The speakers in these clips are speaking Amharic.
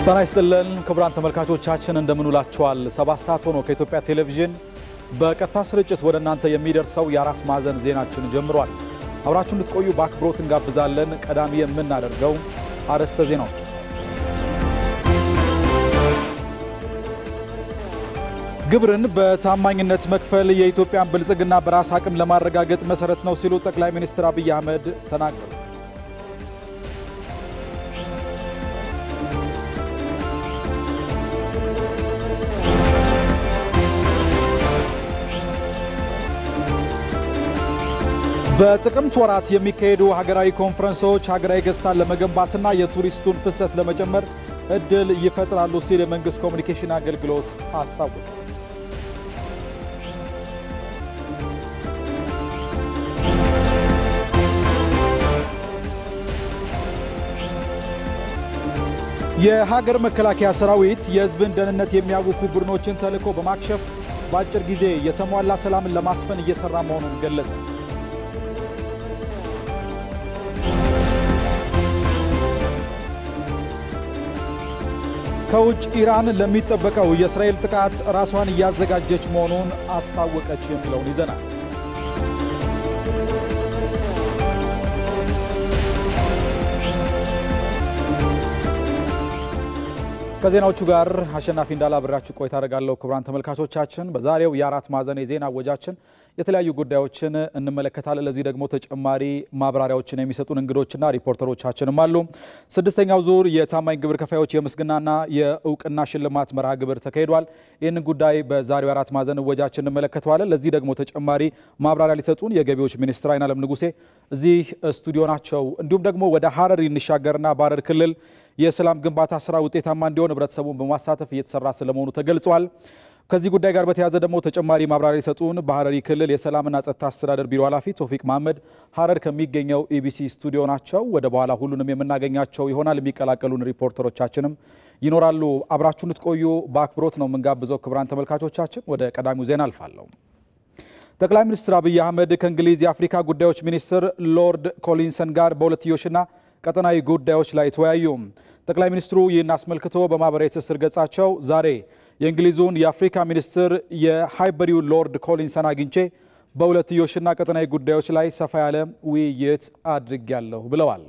ጤና ይስጥልን ክቡራን ተመልካቾቻችን እንደምንውላችኋል 7 ሰዓት ሆኖ ከኢትዮጵያ ቴሌቪዥን በቀጥታ ስርጭት ወደ እናንተ የሚደርሰው የአራት ማዕዘን ዜናችን ጀምሯል። አብራችሁን እንድትቆዩ በአክብሮት እንጋብዛለን። ቀዳሚ የምናደርገው አርዕስተ ዜናዎች ግብርን በታማኝነት መክፈል የኢትዮጵያን ብልጽግና በራስ አቅም ለማረጋገጥ መሰረት ነው ሲሉ ጠቅላይ ሚኒስትር አብይ አህመድ ተናገሩ። በጥቅምት ወራት የሚካሄዱ ሀገራዊ ኮንፈረንሶች ሀገራዊ ገጽታን ለመገንባትና የቱሪስቱን ፍሰት ለመጨመር እድል ይፈጥራሉ ሲል የመንግስት ኮሙኒኬሽን አገልግሎት አስታወቀ። የሀገር መከላከያ ሰራዊት የህዝብን ደህንነት የሚያውኩ ቡድኖችን ተልዕኮ በማክሸፍ በአጭር ጊዜ የተሟላ ሰላምን ለማስፈን እየሰራ መሆኑን ገለጸ። ከውጭ ኢራን ለሚጠበቀው የእስራኤል ጥቃት ራሷን እያዘጋጀች መሆኑን አስታወቀች የሚለውን ይዘናል። ከዜናዎቹ ጋር አሸናፊ እንዳላብራችሁ ቆይታ አደርጋለሁ። ክቡራን ተመልካቾቻችን በዛሬው የአራት ማዕዘን የዜና ወጃችን የተለያዩ ጉዳዮችን እንመለከታለን። ለዚህ ደግሞ ተጨማሪ ማብራሪያዎችን የሚሰጡን እንግዶችና ሪፖርተሮቻችንም አሉ። ስድስተኛው ዙር የታማኝ ግብር ከፋዮች የምስጋናና የእውቅና ሽልማት መርሃ ግብር ተካሂዷል። ይህንን ጉዳይ በዛሬው አራት ማዕዘን ወጃችን እንመለከተዋለን። ለዚህ ደግሞ ተጨማሪ ማብራሪያ ሊሰጡን የገቢዎች ሚኒስትር አይናለም ንጉሴ እዚህ ስቱዲዮ ናቸው። እንዲሁም ደግሞ ወደ ሐረር እንሻገርና በሐረር ክልል የሰላም ግንባታ ስራ ውጤታማ እንዲሆን ህብረተሰቡን በማሳተፍ እየተሰራ ስለመሆኑ ተገልጿል። ከዚህ ጉዳይ ጋር በተያያዘ ደግሞ ተጨማሪ ማብራሪያ ይሰጡን በሐረሪ ክልል የሰላምና ጸጥታ አስተዳደር ቢሮ ኃላፊ ቶፊቅ መሐመድ ሐረር ከሚገኘው ኢቢሲ ስቱዲዮ ናቸው። ወደ በኋላ ሁሉንም የምናገኛቸው ይሆናል። የሚቀላቀሉን ሪፖርተሮቻችንም ይኖራሉ። አብራችሁን ልትቆዩ በአክብሮት ነው የምንጋብዘው። ክቡራን ተመልካቾቻችን ወደ ቀዳሚው ዜና አልፋለሁ። ጠቅላይ ሚኒስትር አብይ አህመድ ከእንግሊዝ የአፍሪካ ጉዳዮች ሚኒስትር ሎርድ ኮሊንሰን ጋር በሁለትዮሽና ቀጠናዊ ጉዳዮች ላይ ተወያዩ። ጠቅላይ ሚኒስትሩ ይህን አስመልክቶ በማህበራዊ ትስስር ገጻቸው ዛሬ የእንግሊዙን የአፍሪካ ሚኒስትር የሃይበሪው ሎርድ ኮሊንሰን አግኝቼ በሁለትዮሽና ቀጠናዊ ጉዳዮች ላይ ሰፋ ያለ ውይይት አድርጌያለሁ ብለዋል።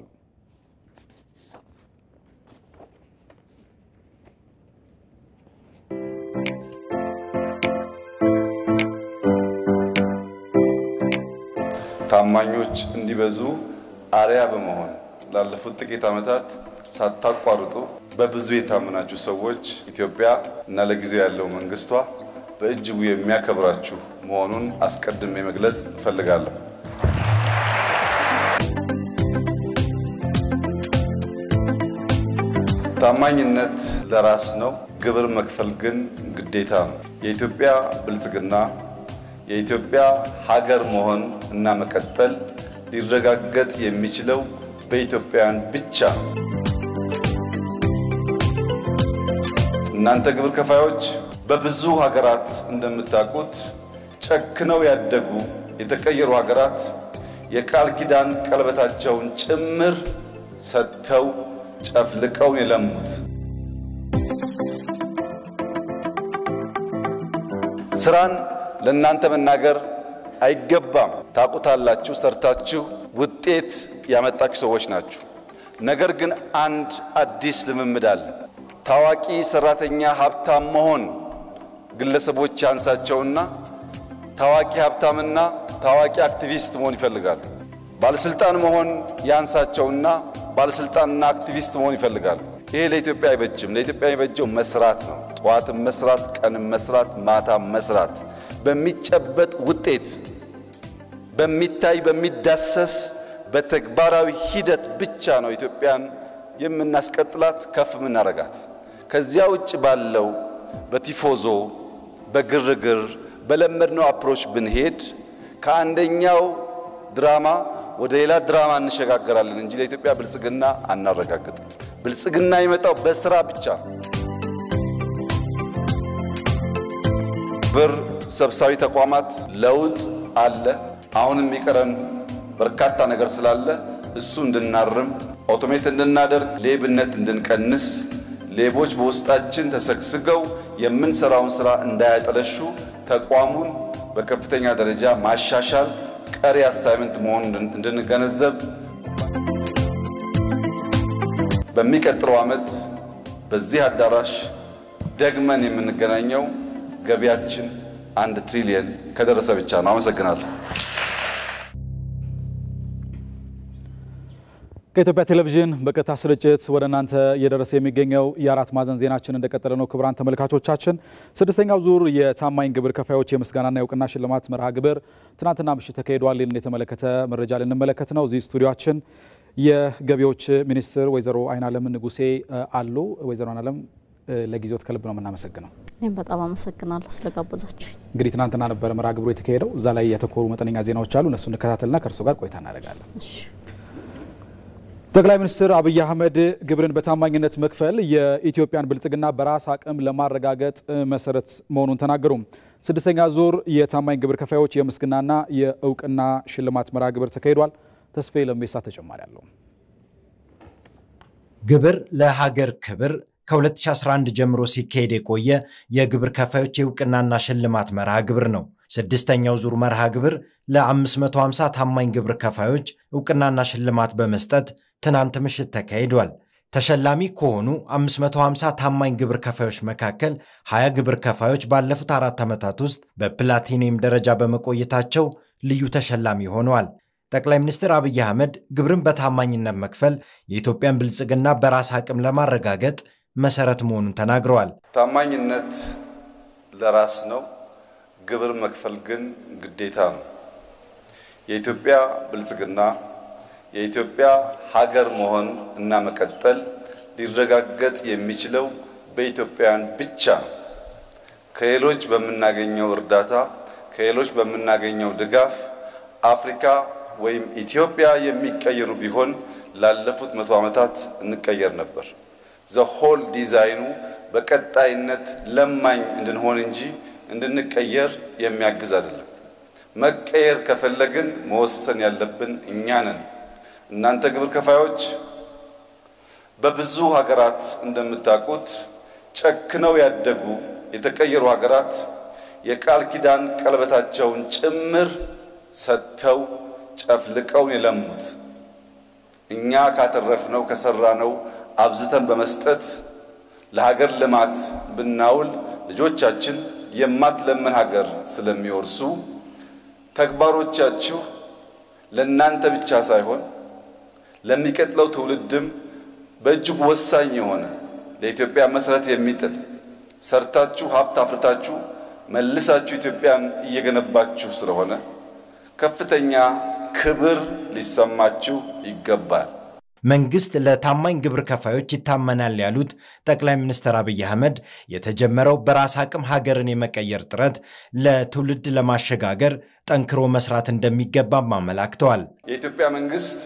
ታማኞች እንዲበዙ አሪያ በመሆን ላለፉት ጥቂት ዓመታት ሳታቋርጡ በብዙ የታመናችሁ ሰዎች ኢትዮጵያ እና ለጊዜው ያለው መንግስቷ በእጅጉ የሚያከብራችሁ መሆኑን አስቀድሜ መግለጽ እፈልጋለሁ። ታማኝነት ለራስ ነው፣ ግብር መክፈል ግን ግዴታ ነው። የኢትዮጵያ ብልጽግና የኢትዮጵያ ሀገር መሆን እና መቀጠል ሊረጋገጥ የሚችለው በኢትዮጵያውያን ብቻ ነው። እናንተ ግብር ከፋዮች በብዙ ሀገራት እንደምታውቁት ጨክነው ያደጉ የተቀየሩ ሀገራት የቃል ኪዳን ቀለበታቸውን ጭምር ሰጥተው ጨፍልቀው የለሙት ስራን ለእናንተ መናገር አይገባም። ታውቁታላችሁ፣ ሰርታችሁ ውጤት ያመጣችሁ ሰዎች ናችሁ። ነገር ግን አንድ አዲስ ልምምድ አለ። ታዋቂ ሰራተኛ ሀብታም መሆን ግለሰቦች ያንሳቸውና ታዋቂ ሀብታምና ታዋቂ አክቲቪስት መሆን ይፈልጋሉ። ባለስልጣን መሆን ያንሳቸውና ባለስልጣንና አክቲቪስት መሆን ይፈልጋሉ። ይሄ ለኢትዮጵያ አይበጅም። ለኢትዮጵያ የሚበጀው መስራት ነው። ጠዋትም መስራት፣ ቀንም መስራት፣ ማታም መስራት፣ በሚጨበጥ ውጤት በሚታይ በሚዳሰስ በተግባራዊ ሂደት ብቻ ነው ኢትዮጵያን የምናስቀጥላት ከፍ ምናረጋት። ከዚያ ውጭ ባለው በቲፎዞ በግርግር በለመድነው አፕሮች ብንሄድ ከአንደኛው ድራማ ወደ ሌላ ድራማ እንሸጋገራለን እንጂ ለኢትዮጵያ ብልጽግና አናረጋግጥም። ብልጽግና ይመጣው በስራ ብቻ። ብር ሰብሳቢ ተቋማት ለውጥ አለ። አሁንም የሚቀረን በርካታ ነገር ስላለ እሱ እንድናርም፣ ኦቶሜት እንድናደርግ፣ ሌብነት እንድንቀንስ ሌቦች በውስጣችን ተሰግስገው የምንሰራውን ስራ እንዳያጠለሹ ተቋሙን በከፍተኛ ደረጃ ማሻሻል ቀሪ አሳይመንት መሆኑን እንድንገነዘብ በሚቀጥለው ዓመት በዚህ አዳራሽ ደግመን የምንገናኘው ገቢያችን 1 ትሪሊየን ከደረሰ ብቻ ነው። አመሰግናለሁ። ከኢትዮጵያ ቴሌቪዥን በቀጥታ ስርጭት ወደ እናንተ እየደረሰ የሚገኘው የአራት ማዕዘን ዜናችን እንደቀጠለ ነው። ክቡራን ተመልካቾቻችን 6ኛው ዙር የታማኝ ግብር ከፋዮች የምስጋናና የእውቅና ሽልማት መርሃ ግብር ትናንትና ምሽት ተካሂዷል። ይህንን የተመለከተ መረጃ ልንመለከት ነው። እዚህ ስቱዲዮአችን የገቢዎች ሚኒስትር ወይዘሮ አይናለም ንጉሴ አሉ። ወይዘሮ አይናለም ለጊዜው ከልብ ነው የምናመሰግነው። እኔም በጣም አመሰግናለሁ ስለጋበዛችሁኝ። እንግዲህ ትናንትና ነበር መርሃ ግብሩ የተካሄደው። እዛ ላይ የተኮሩ መጠነኛ ዜናዎች አሉ። እነሱን እንከታተልና ከእርሱ ጋር ቆይታ እናደርጋለን። እሺ። ጠቅላይ ሚኒስትር አብይ አህመድ ግብርን በታማኝነት መክፈል የኢትዮጵያን ብልጽግና በራስ አቅም ለማረጋገጥ መሰረት መሆኑን ተናገሩ። 6ኛ ዙር የታማኝ ግብር ከፋዮች የምስጋናና የእውቅና ሽልማት መርሃ ግብር ተካሂዷል። ተስፋዬ ለሜሳ ተጨማሪ አለው። ግብር ለሀገር ክብር ከ2011 ጀምሮ ሲካሄድ የቆየ የግብር ከፋዮች የእውቅናና ሽልማት መርሃ ግብር ነው። 6ኛው ዙር መርሃ ግብር ለ550 ታማኝ ግብር ከፋዮች እውቅናና ሽልማት በመስጠት ትናንት ምሽት ተካሂዷል። ተሸላሚ ከሆኑ 550 ታማኝ ግብር ከፋዮች መካከል 20 ግብር ከፋዮች ባለፉት 4 ዓመታት ውስጥ በፕላቲኒየም ደረጃ በመቆየታቸው ልዩ ተሸላሚ ሆነዋል። ጠቅላይ ሚኒስትር አብይ አህመድ ግብርን በታማኝነት መክፈል የኢትዮጵያን ብልጽግና በራስ አቅም ለማረጋገጥ መሰረት መሆኑን ተናግረዋል። ታማኝነት ለራስ ነው፣ ግብር መክፈል ግን ግዴታ ነው። የኢትዮጵያ ብልጽግና የኢትዮጵያ ሀገር መሆን እና መቀጠል ሊረጋገጥ የሚችለው በኢትዮጵያውያን ብቻ ነው። ከሌሎች በምናገኘው እርዳታ፣ ከሌሎች በምናገኘው ድጋፍ አፍሪካ ወይም ኢትዮጵያ የሚቀየሩ ቢሆን ላለፉት 100 ዓመታት እንቀየር ነበር። ዘሆል ዲዛይኑ በቀጣይነት ለማኝ እንድንሆን እንጂ እንድንቀየር የሚያግዝ አይደለም። መቀየር ከፈለግን መወሰን ያለብን እኛ ነን። እናንተ ግብር ከፋዮች በብዙ ሀገራት እንደምታውቁት ጨክነው ያደጉ የተቀየሩ ሀገራት የቃል ኪዳን ቀለበታቸውን ጭምር ሰጥተው ጨፍልቀው የለሙት። እኛ ካተረፍነው ከሰራነው አብዝተን በመስጠት ለሀገር ልማት ብናውል ልጆቻችን የማትለምን ሀገር ስለሚወርሱ ተግባሮቻችሁ ለእናንተ ብቻ ሳይሆን ለሚቀጥለው ትውልድም በእጅጉ ወሳኝ የሆነ ለኢትዮጵያ መሰረት የሚጥል ሰርታችሁ ሀብት አፍርታችሁ መልሳችሁ ኢትዮጵያን እየገነባችሁ ስለሆነ ከፍተኛ ክብር ሊሰማችሁ ይገባል። መንግስት ለታማኝ ግብር ከፋዮች ይታመናል ያሉት ጠቅላይ ሚኒስትር አብይ አህመድ የተጀመረው በራስ አቅም ሀገርን የመቀየር ጥረት ለትውልድ ለማሸጋገር ጠንክሮ መስራት እንደሚገባም አመላክተዋል። የኢትዮጵያ መንግስት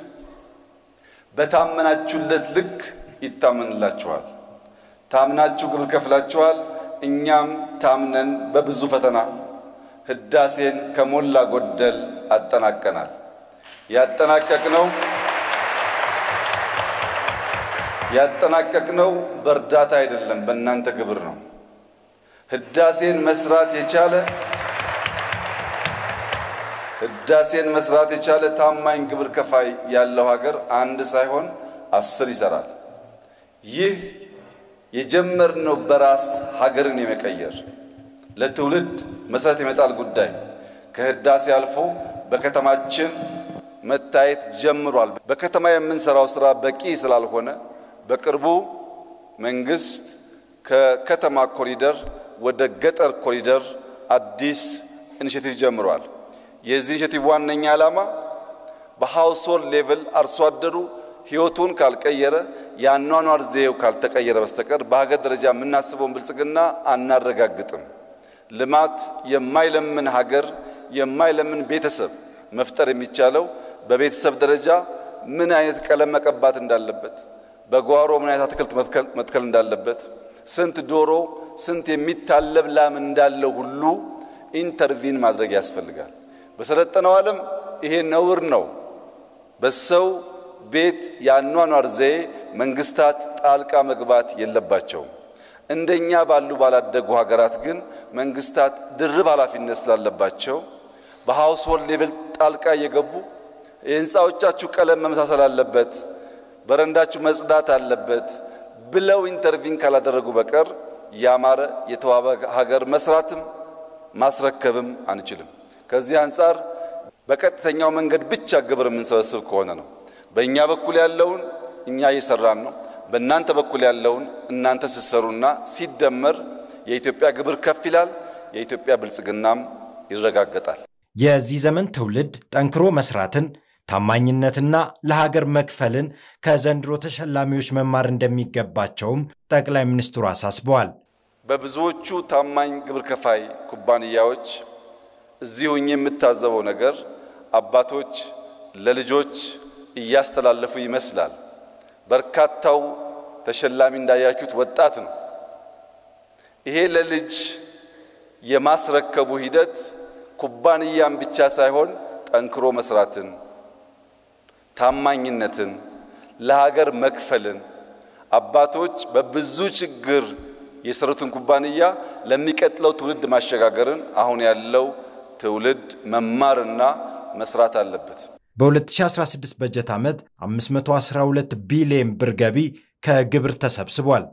በታመናችሁለት ልክ ይታመንላችኋል። ታምናችሁ ግብር ከፍላችኋል። እኛም ታምነን በብዙ ፈተና ህዳሴን ከሞላ ጎደል አጠናቀናል። ያጠናቀቅነው በእርዳታ አይደለም፣ በእናንተ ግብር ነው። ህዳሴን መስራት የቻለ ታማኝ ግብር ከፋይ ያለው ሀገር አንድ ሳይሆን 10 ይሰራል። ይህ የጀመርነው በራስ ሀገርን የመቀየር ለትውልድ መሰረት የመጣል ጉዳይ ከህዳሴ አልፎ በከተማችን መታየት ጀምሯል። በከተማ የምንሰራው ስራ በቂ ስላልሆነ በቅርቡ መንግስት ከከተማ ኮሪደር ወደ ገጠር ኮሪደር አዲስ ኢኒሼቲቭ ጀምሯል። የዚህ ኢኒሼቲቭ ዋነኛ ዓላማ በሃውስሆልድ ሌቭል አርሶ አደሩ ህይወቱን ካልቀየረ ያኗኗር ዘይቤው ካልተቀየረ በስተቀር በሀገር ደረጃ የምናስበውን ብልጽግና አናረጋግጥም። ልማት የማይለምን ሀገር የማይለምን ቤተሰብ መፍጠር የሚቻለው በቤተሰብ ደረጃ ምን አይነት ቀለም መቀባት እንዳለበት፣ በጓሮ ምን አይነት አትክልት መትከል እንዳለበት፣ ስንት ዶሮ ስንት የሚታለብ ላም እንዳለው ሁሉ ኢንተርቪን ማድረግ ያስፈልጋል። በሰለጠነው ዓለም ይሄ ነውር ነው። በሰው ቤት ያኗኗር ዘዬ መንግስታት ጣልቃ መግባት የለባቸውም። እንደኛ ባሉ ባላደጉ ሀገራት ግን መንግስታት ድርብ ኃላፊነት ስላለባቸው በሃውስሆልድ ሌቭል ጣልቃ እየገቡ የህንጻዎቻችሁ ቀለም መመሳሰል አለበት፣ በረንዳችሁ መጽዳት አለበት ብለው ኢንተርቪን ካላደረጉ በቀር ያማረ የተዋበ ሀገር መስራትም ማስረከብም አንችልም። ከዚህ አንፃር በቀጥተኛው መንገድ ብቻ ግብር የምንሰበስብ ከሆነ ነው በእኛ በኩል ያለውን እኛ እየሰራን ነው፣ በእናንተ በኩል ያለውን እናንተ ስትሰሩና ሲደመር የኢትዮጵያ ግብር ከፍ ይላል፣ የኢትዮጵያ ብልጽግናም ይረጋገጣል። የዚህ ዘመን ትውልድ ጠንክሮ መስራትን፣ ታማኝነትና ለሀገር መክፈልን ከዘንድሮ ተሸላሚዎች መማር እንደሚገባቸውም ጠቅላይ ሚኒስትሩ አሳስበዋል። በብዙዎቹ ታማኝ ግብር ከፋይ ኩባንያዎች እዚሁ የምታዘበው ነገር አባቶች ለልጆች እያስተላለፉ ይመስላል። በርካታው ተሸላሚ እንዳያችሁት ወጣት ነው። ይሄ ለልጅ የማስረከቡ ሂደት ኩባንያን ብቻ ሳይሆን ጠንክሮ መስራትን፣ ታማኝነትን፣ ለሀገር መክፈልን አባቶች በብዙ ችግር የሰሩትን ኩባንያ ለሚቀጥለው ትውልድ ማሸጋገርን አሁን ያለው ትውልድ መማርና መስራት አለበት። በ2016 በጀት ዓመት 512 ቢሊዮን ብር ገቢ ከግብር ተሰብስቧል።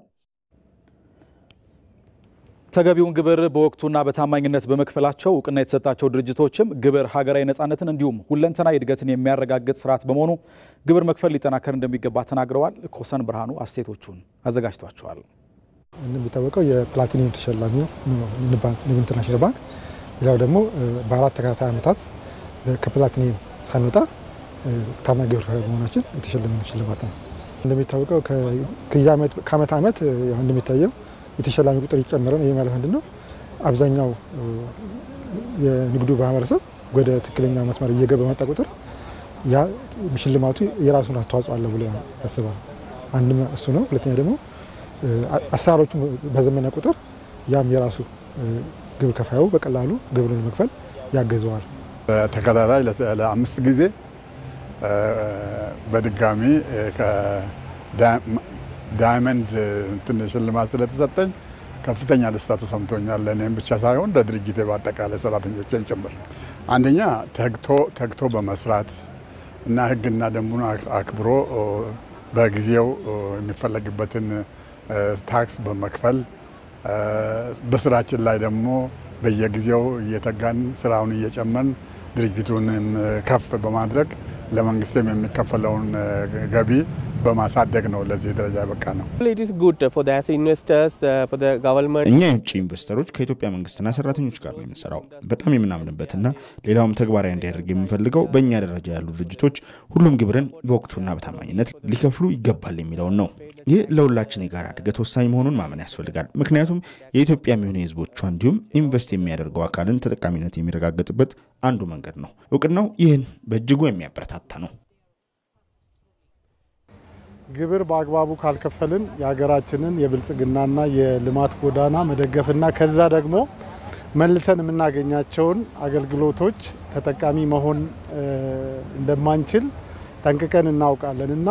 ተገቢውን ግብር በወቅቱና በታማኝነት በመክፈላቸው እውቅና የተሰጣቸው ድርጅቶችም ግብር ሀገራዊ ነጻነትን እንዲሁም ሁለንተናዊ እድገትን የሚያረጋግጥ ስርዓት በመሆኑ ግብር መክፈል ሊጠናከር እንደሚገባ ተናግረዋል። ኮሰን ብርሃኑ አስተያየቶቹን አዘጋጅቷቸዋል። እንደሚታወቀው የፕላቲኒየም ተሸላሚ ነው ንብ ኢንተርናሽናል ባንክ። ሌላው ደግሞ በአራት ተከታታይ ዓመታት ከፕላቲኒየም ሳንወጣ ታማኝ ግብር ከፋይ በመሆናችን የተሸለመን ሽልማት ነው። እንደሚታወቀው ከዓመት ዓመት እንደሚታየው የተሸላሚ ቁጥር ይጨምራል። ይሄ ማለት ምንድነው? አብዛኛው የንግዱ ማህበረሰብ ወደ ትክክለኛ መስመር እየገባ መጣ ቁጥር ያ ሽልማቱ የራሱን አስተዋጽኦ አለው ብሎ ያስባል። አንድ እሱ ነው። ሁለተኛ ደግሞ አሰራሮቹ በዘመነ ቁጥር ያም የራሱ ግብር ከፋዩ በቀላሉ ግብሩን መክፈል ያገዘዋል። ተከታታይ ለ5 ጊዜ በድጋሚ ከዳይመንድ ሽልማት ስለተሰጠኝ ከፍተኛ ደስታ ተሰምቶኛል። ለእኔም ብቻ ሳይሆን ለድርጅቴ በአጠቃላይ ሰራተኞችን ጭምር። አንደኛ ተግቶ በመስራት እና ሕግና ደንቡን አክብሮ በጊዜው የሚፈለግበትን ታክስ በመክፈል በስራችን ላይ ደግሞ በየጊዜው እየተጋን ስራውን እየጨመርን ድርጅቱን ከፍ በማድረግ ለመንግስትም የሚከፈለውን ገቢ በማሳደግ ነው ለዚህ ደረጃ በቃ ነው። እኛ የውጭ ኢንቨስተሮች ከኢትዮጵያ መንግስትና ሰራተኞች ጋር ነው የምንሰራው። በጣም የምናምንበትና ሌላውም ተግባራዊ እንዲያደርግ የምንፈልገው በእኛ ደረጃ ያሉ ድርጅቶች ሁሉም ግብርን በወቅቱና በታማኝነት ሊከፍሉ ይገባል የሚለውን ነው። ይህ ለሁላችን የጋራ እድገት ወሳኝ መሆኑን ማመን ያስፈልጋል። ምክንያቱም የኢትዮጵያ የሚሆኑ ህዝቦቿ እንዲሁም ኢንቨስት የሚያደርገው አካልን ተጠቃሚነት የሚረጋገጥበት አንዱ መንገድ ነው። እውቅናው ይህን በእጅጉ የሚያበረታታ ነው። ግብር በአግባቡ ካልከፈልን የሀገራችንን የብልጽግናና የልማት ጎዳና መደገፍና ከዛ ደግሞ መልሰን የምናገኛቸውን አገልግሎቶች ተጠቃሚ መሆን እንደማንችል ጠንቅቀን እናውቃለንና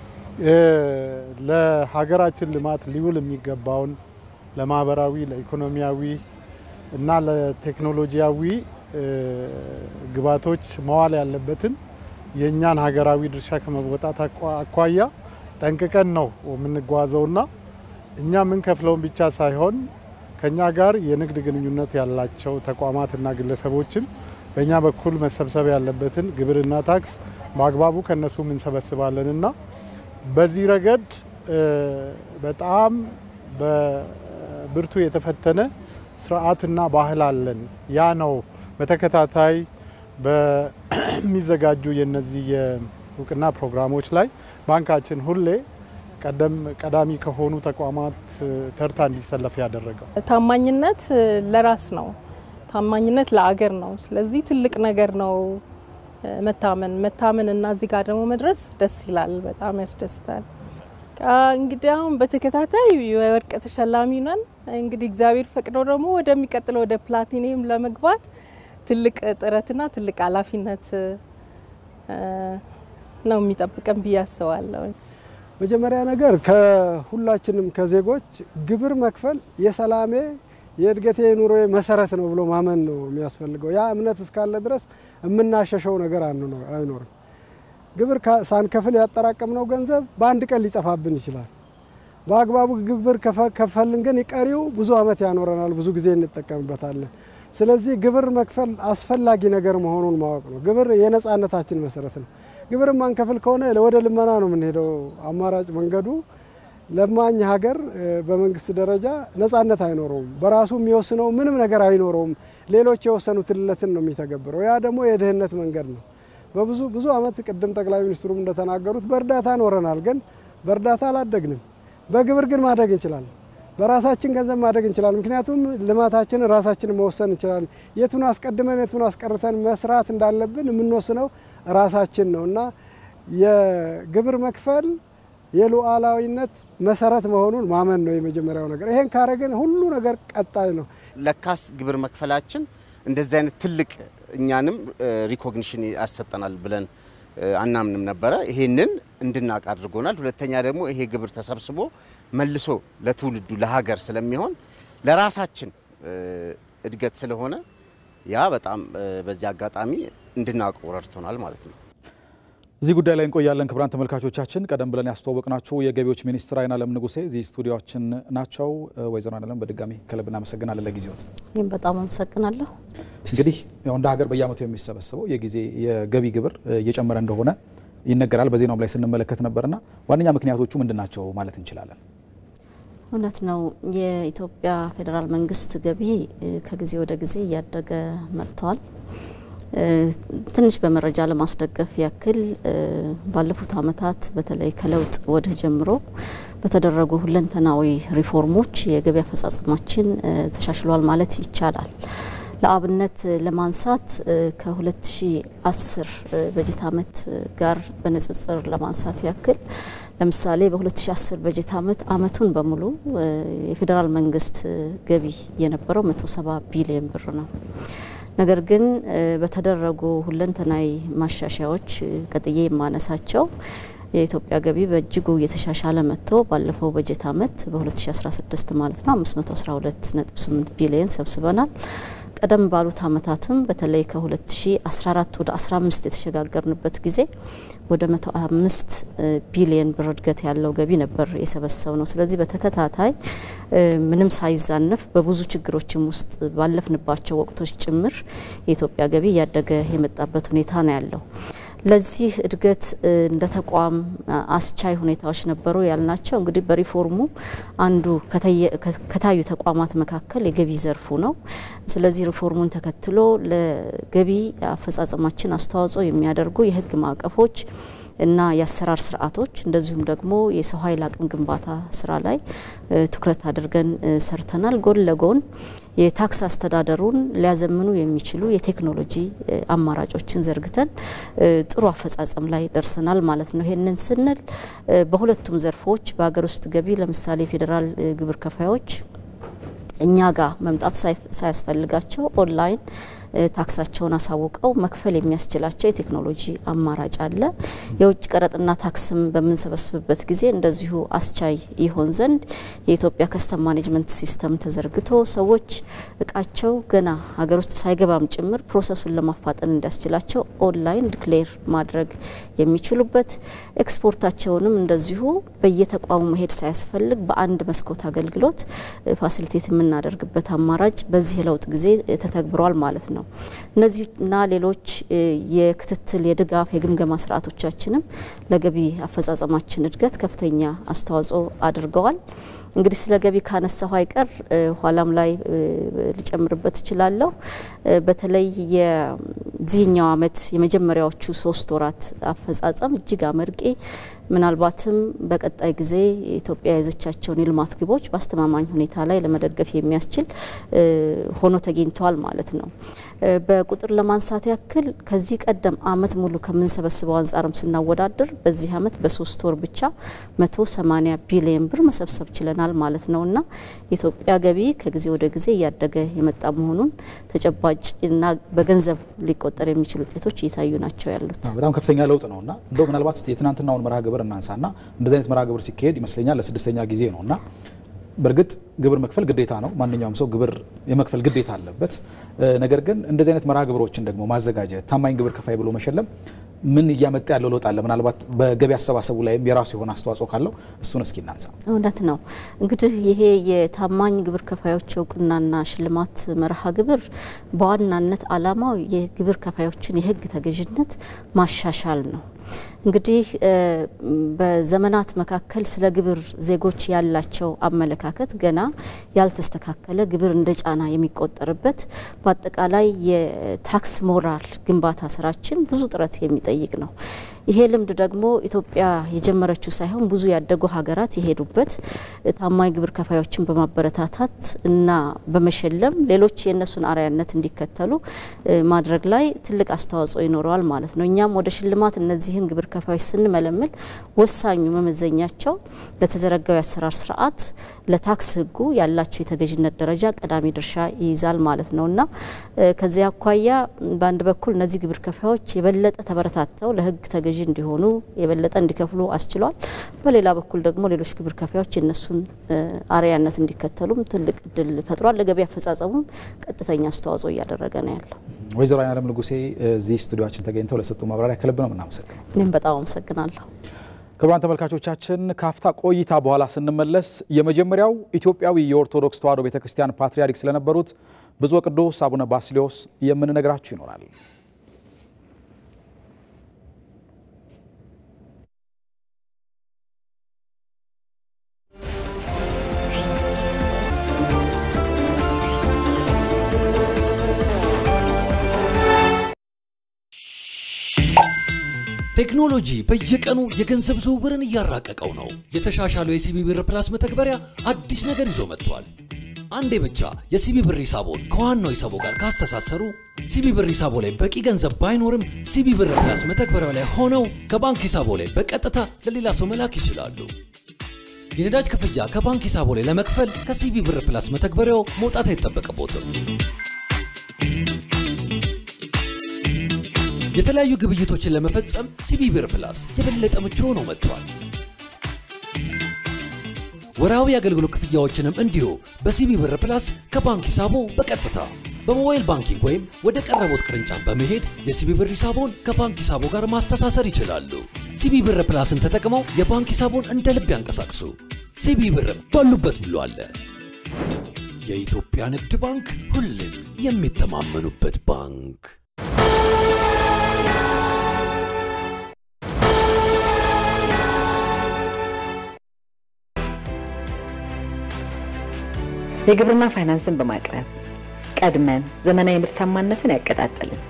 ለሀገራችን ልማት ሊውል የሚገባውን ለማህበራዊ፣ ለኢኮኖሚያዊ እና ለቴክኖሎጂያዊ ግባቶች መዋል ያለበትን የኛን ሀገራዊ ድርሻ ከመወጣት አኳያ ጠንቅቀን ነው የምንጓዘውና እኛ ምን ከፍለውን ብቻ ሳይሆን ከኛ ጋር የንግድ ግንኙነት ያላቸው ተቋማትና ግለሰቦችን በእኛ በኩል መሰብሰብ ያለበትን ግብርና ታክስ በአግባቡ ከነሱ እንሰበስባለንና በዚህ ረገድ በጣም በብርቱ የተፈተነ ስርዓትና ባህል አለን። ያ ነው በተከታታይ በሚዘጋጁ የነዚህ የእውቅና ፕሮግራሞች ላይ ባንካችን ሁሌ ቀዳሚ ከሆኑ ተቋማት ተርታ እንዲሰለፍ ያደረገው። ታማኝነት ለራስ ነው፣ ታማኝነት ለአገር ነው። ስለዚህ ትልቅ ነገር ነው መታመን እና እዚህ ጋር ደግሞ መድረስ ደስ ይላል፣ በጣም ያስደስታል። እንግዲህ አሁን በተከታታይ የወርቅ ተሸላሚ ነን። እንግዲህ እግዚአብሔር ፈቅዶ ደግሞ ወደሚቀጥለው ወደ ፕላቲኒየም ለመግባት ትልቅ ጥረትና ትልቅ ኃላፊነት ነው የሚጠብቀን ብዬ አስባለሁ። መጀመሪያ ነገር ከሁላችንም ከዜጎች ግብር መክፈል የሰላሜ የእድገቴ ኑሮ መሰረት ነው ብሎ ማመን ነው የሚያስፈልገው። ያ እምነት እስካለ ድረስ የምናሸሸው ነገር አይኖርም። ግብር ሳንከፍል ያጠራቀምነው ገንዘብ በአንድ ቀን ሊጠፋብን ይችላል። በአግባቡ ግብር ከፈልን ግን ይቀሪው ብዙ አመት ያኖረናል፣ ብዙ ጊዜ እንጠቀምበታለን። ስለዚህ ግብር መክፈል አስፈላጊ ነገር መሆኑን ማወቅ ነው። ግብር የነጻነታችን መሰረት ነው። ግብር ማንከፍል ከሆነ ወደ ልመና ነው የምንሄደው። አማራጭ መንገዱ ለማኝ ሀገር በመንግስት ደረጃ ነጻነት አይኖረውም። በራሱ የሚወስነው ምንም ነገር አይኖረውም። ሌሎች የወሰኑትን ነው የሚተገብረው። ያ ደግሞ የድህነት መንገድ ነው። ብዙ አመት ቅድም ጠቅላይ ሚኒስትሩም እንደተናገሩት በእርዳታ ኖረናል፣ ግን በእርዳታ አላደግንም። በግብር ግን ማደግ እንችላለን። በራሳችን ገንዘብ ማደግ እንችላለን። ምክንያቱም ልማታችንን ራሳችን መወሰን እንችላለን። የቱን አስቀድመን የቱን አስቀርተን መስራት እንዳለብን የምንወስነው ራሳችን ነውና የግብር መክፈል የሉዓላዊነት መሰረት መሆኑን ማመን ነው የመጀመሪያው ነገር። ይሄን ካረግን ሁሉ ነገር ቀጣይ ነው። ለካስ ግብር መክፈላችን እንደዚህ አይነት ትልቅ እኛንም ሪኮግኒሽን ያሰጠናል ብለን አናምንም ነበረ። ይሄንን እንድናቅ አድርጎናል። ሁለተኛ ደግሞ ይሄ ግብር ተሰብስቦ መልሶ ለትውልዱ ለሀገር ስለሚሆን ለራሳችን እድገት ስለሆነ ያ በጣም በዚህ አጋጣሚ እንድናውቀው ረድቶናል ማለት ነው። እዚህ ጉዳይ ላይ እንቆያለን። ክቡራን ተመልካቾቻችን ቀደም ብለን ያስተዋወቅናችሁ የገቢዎች ሚኒስትር አይናለም ንጉሴ እዚህ ስቱዲዮአችን ናቸው። ወይዘሮ አይናለም በድጋሚ ከልብ እናመሰግናለን ለጊዜዎት። እኔም በጣም አመሰግናለሁ። እንግዲህ ያው እንደ ሀገር በየዓመቱ የሚሰበሰበው የገቢ ግብር እየጨመረ እንደሆነ ይነገራል። በዜናው ላይ ስንመለከት ነበርና ዋነኛ ምክንያቶቹ ምንድናቸው ማለት እንችላለን? እውነት ነው። የኢትዮጵያ ፌዴራል መንግስት ገቢ ከጊዜ ወደ ጊዜ እያደገ መጥቷል። ትንሽ በመረጃ ለማስደገፍ ያክል ባለፉት አመታት በተለይ ከለውጥ ወደ ጀምሮ በተደረጉ ሁለንተናዊ ሪፎርሞች የገቢ አፈጻጸማችን ተሻሽሏል ማለት ይቻላል። ለአብነት ለማንሳት ከ2010 በጀት አመት ጋር በንጽጽር ለማንሳት ያክል ለምሳሌ በ2010 በጀት አመቱን በሙሉ የፌዴራል መንግስት ገቢ የነበረው 170 ቢሊዮን ብር ነው። ነገር ግን በተደረጉ ሁለንተናዊ ማሻሻያዎች ቀጥዬ የማነሳቸው የኢትዮጵያ ገቢ በእጅጉ የተሻሻለ መጥቶ ባለፈው በጀት አመት በ2016 ማለት ነው 512.8 ቢሊዮን ሰብስበናል። ቀደም ባሉት አመታትም በተለይ ከ2014 ወደ 15 የተሸጋገርንበት ጊዜ ወደ 105 ቢሊዮን ብር እድገት ያለው ገቢ ነበር የሰበሰብ ነው። ስለዚህ በተከታታይ ምንም ሳይዛነፍ በብዙ ችግሮችም ውስጥ ባለፍንባቸው ወቅቶች ጭምር የኢትዮጵያ ገቢ ያደገ የመጣበት ሁኔታ ነው ያለው። ለዚህ እድገት እንደ ተቋም አስቻይ ሁኔታዎች ነበሩ ያልናቸው እንግዲህ በሪፎርሙ አንዱ ከታዩ ተቋማት መካከል የገቢ ዘርፉ ነው። ስለዚህ ሪፎርሙን ተከትሎ ለገቢ አፈጻጸማችን አስተዋጽኦ የሚያደርጉ የህግ ማዕቀፎች እና የአሰራር ስርዓቶች እንደዚሁም ደግሞ የሰው ኃይል አቅም ግንባታ ስራ ላይ ትኩረት አድርገን ሰርተናል። ጎን ለጎን የታክስ አስተዳደሩን ሊያዘምኑ የሚችሉ የቴክኖሎጂ አማራጮችን ዘርግተን ጥሩ አፈጻጸም ላይ ደርሰናል ማለት ነው። ይሄንን ስንል በሁለቱም ዘርፎች በአገር ውስጥ ገቢ ለምሳሌ ፌዴራል ግብር ከፋዮች እኛ ጋር መምጣት ሳያስፈልጋቸው ኦንላይን ታክሳቸውን አሳውቀው መክፈል የሚያስችላቸው የቴክኖሎጂ አማራጭ አለ። የውጭ ቀረጥና ታክስም በምንሰበስብበት ጊዜ እንደዚሁ አስቻይ ይሆን ዘንድ የኢትዮጵያ ከስተም ማኔጅመንት ሲስተም ተዘርግቶ ሰዎች እቃቸው ገና ሀገር ውስጥ ሳይገባም ጭምር ፕሮሰሱን ለማፋጠን እንዲያስችላቸው ኦንላይን ዲክሌር ማድረግ የሚችሉበት ኤክስፖርታቸውንም እንደዚሁ በየተቋሙ መሄድ ሳያስፈልግ በአንድ መስኮት አገልግሎት ፋሲሊቴት የምናደርግበት አማራጭ በዚህ ለውጥ ጊዜ ተተግብሯል ማለት ነው። እነዚህና ሌሎች የክትትል የድጋፍ የግምገማ ስርዓቶቻችንም ለገቢ አፈጻጸማችን እድገት ከፍተኛ አስተዋጽኦ አድርገዋል። እንግዲህ ስለ ገቢ ካነሳሁ አይቀር ኋላም ላይ ልጨምርበት እችላለሁ። በተለይ የዚህኛው አመት የመጀመሪያዎቹ 3 ወራት አፈጻጸም እጅግ አመርቂ ምናልባትም በቀጣይ ጊዜ ኢትዮጵያ የያዘቻቸውን የልማት ግቦች በአስተማማኝ ሁኔታ ላይ ለመደገፍ የሚያስችል ሆኖ ተገኝቷል ማለት ነው። በቁጥር ለማንሳት ያክል ከዚህ ቀደም አመት ሙሉ ከመንሰበስበው አንጻርም ስናወዳደር በዚህ አመት በ3 ወር ብቻ 180 ቢሊዮን ብር መሰብሰብ ችለናል ማለት ነውና ኢትዮጵያ ገቢ ከጊዜ ወደ ጊዜ ያደገ የመጣ መሆኑን ተጨባጭና በገንዘብ ሊቆጠር የሚችሉ ውጤቶች እየታዩ ናቸው ያሉት። በጣም ከፍተኛ ለውጥ ነውና እንደው ምናልባት የትናንትናውን መርሃ ግብር እናንሳና እንደዚህ አይነት መርሃ ግብር ሲካሄድ ይመስለኛል ለስድስተኛ ጊዜ ነውና በርግጥ ግብር መክፈል ግዴታ ነው ማንኛውም ሰው ግብር የመክፈል ግዴታ አለበት ነገር ግን እንደዚህ አይነት መርሃ ግብሮችን ደግሞ ማዘጋጀት ታማኝ ግብር ከፋይ ብሎ መሸለም ምን እያመጣ ያለው ለውጥ አለ ምናልባት በገቢ አሰባሰቡ ላይም የራሱ የሆነ አስተዋጽኦ ካለው እሱን እስኪ እናንሳ። እውነት ነው እንግዲህ ይሄ የታማኝ ግብር ከፋዮች እውቅናና ሽልማት መርሃ ግብር በዋናነት ዓላማው የግብር ከፋዮችን የህግ ተገዥነት ማሻሻል ነው። እንግዲህ በዘመናት መካከል ስለ ግብር ዜጎች ያላቸው አመለካከት ገና ያልተስተካከለ ግብር እንደ ጫና የሚቆጠርበት በአጠቃላይ የታክስ ሞራል ግንባታ ስራችን ብዙ ጥረት የሚጠይቅ ነው። ይሄ ልምድ ደግሞ ኢትዮጵያ የጀመረችው ሳይሆን ብዙ ያደጉ ሀገራት የሄዱበት ታማኝ ግብር ከፋዮችን በማበረታታት እና በመሸለም ሌሎች የነሱን አርአያነት እንዲከተሉ ማድረግ ላይ ትልቅ አስተዋጽኦ ይኖረዋል ማለት ነው። እኛም ወደ ሽልማት እነዚህን ግብር ከፋዮች ስንመለመል ወሳኙ መመዘኛቸው ለተዘረጋው የአሰራር ስርዓት ለታክስ ህጉ ያላቸው የተገዥነት ደረጃ ቀዳሚ ድርሻ ይይዛል ማለት ነውና ከዚያ አኳያ በአንድ በኩል እነዚህ ግብር ከፋዮች የበለጠ ተበረታተው ለህግ ተገዥ እንዲሆኑ የበለጠ እንዲከፍሉ አስችሏል። በሌላ በኩል ደግሞ ሌሎች ግብር ከፋዮች እነሱን አርአያነት እንዲከተሉም ትልቅ እድል ፈጥሯል። ለገቢ አፈጻጸሙም ቀጥተኛ አስተዋጽኦ እያደረገ ነው ያለው። ወይዘሮ አይናለም ንጉሴ እዚህ ስቱዲዮአችን ተገኝተው ለሰጡ ማብራሪያ ከልብ ነው እናመሰግናለን። እኔም በጣም አመሰግናለሁ። ክቡራን ተመልካቾቻችን ካፍታ ቆይታ በኋላ ስንመለስ የመጀመሪያው ኢትዮጵያዊ የኦርቶዶክስ ተዋሕዶ ቤተክርስቲያን ፓትርያርክ ስለነበሩት ብፁዕ ወቅዱስ አቡነ ባስልዮስ የምንነግራችሁ ይኖራል። ቴክኖሎጂ በየቀኑ የገንዘብ ዝውውርን እያራቀቀው ነው። የተሻሻለው የሲቢ ብር ፕላስ መተግበሪያ አዲስ ነገር ይዞ መጥቷል። አንዴ ብቻ የሲቢ ብር ሂሳቦን ከዋናው ሂሳቦ ጋር ካስተሳሰሩ ሲቢ ብር ሂሳቦ ላይ በቂ ገንዘብ ባይኖርም ሲቢ ብር ፕላስ መተግበሪያው ላይ ሆነው ከባንክ ሂሳቦ ላይ በቀጥታ ለሌላ ሰው መላክ ይችላሉ። የነዳጅ ክፍያ ከባንክ ሂሳቦ ላይ ለመክፈል ከሲቢ ብር ፕላስ መተግበሪያው መውጣት አይጠበቅቦትም። የተለያዩ ግብይቶችን ለመፈጸም ሲቢ ብር ፕላስ የበለጠ ምቹ ሆኖ መጥቷል። ወራዊ አገልግሎት ክፍያዎችንም እንዲሁ በሲቢ ብር ፕላስ ከባንክ ሂሳቦ በቀጥታ በሞባይል ባንኪንግ ወይም ወደ ቀረቦት ቅርንጫፍ በመሄድ የሲቢ ብር ሂሳቦን ከባንክ ሂሳቦ ጋር ማስተሳሰር ይችላሉ። ሲቢ ብር ፕላስን ተጠቅመው የባንክ ሂሳቦን እንደ ልብ ያንቀሳቅሱ። ሲቢ ብር ባሉበት ሁሉ አለ። የኢትዮጵያ ንግድ ባንክ ሁሌም የሚተማመኑበት ባንክ። የግብርና ፋይናንስን በማቅረብ ቀድመን ዘመናዊ ምርታማነትን ያቀጣጠልን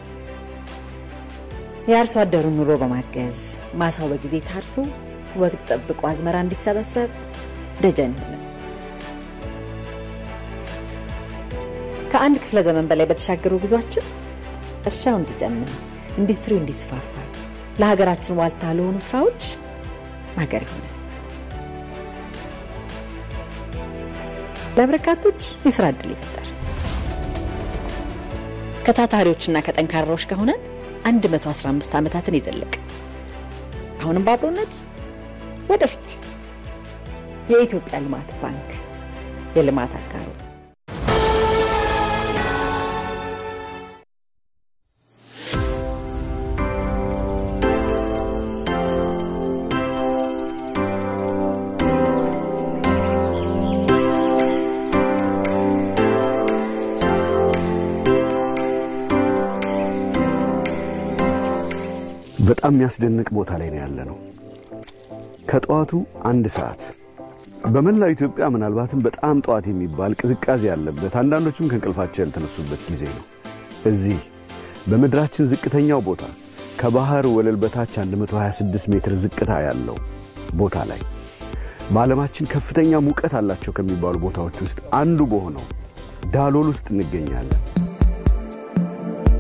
የአርሶ አደሩን ኑሮ በማገዝ ማሳው በጊዜ ታርሶ ወቅት ጠብቆ አዝመራ እንዲሰበሰብ ደጀን ሆነን ከአንድ ክፍለ ዘመን በላይ በተሻገሩ ጉዟችን እርሻው እንዲዘምን ኢንዱስትሪው እንዲስፋፋ ለሀገራችን ዋልታ ለሆኑ ስራዎች ማገር ይሆናል። ለበርካቶች የሥራ ዕድል ይፈጠር። ከታታሪዎችና ከጠንካራዎች ከሆነ 115 ዓመታትን ይዘልቅ። አሁንም ባብሮነት ወደፊት የኢትዮጵያ ልማት ባንክ የልማት አጋሩ። በጣም የሚያስደንቅ ቦታ ላይ ነው ያለነው። ከጠዋቱ 1 ሰዓት በመላው ኢትዮጵያ ምናልባትም በጣም ጠዋት የሚባል ቅዝቃዜ ያለበት አንዳንዶቹም ከእንቅልፋቸው ያልተነሱበት ጊዜ ነው። እዚህ በመድራችን ዝቅተኛው ቦታ ከባህር ወለል በታች 126 ሜትር ዝቅታ ያለው ቦታ ላይ በዓለማችን ከፍተኛ ሙቀት አላቸው ከሚባሉ ቦታዎች ውስጥ አንዱ በሆነው ዳሎል ውስጥ እንገኛለን።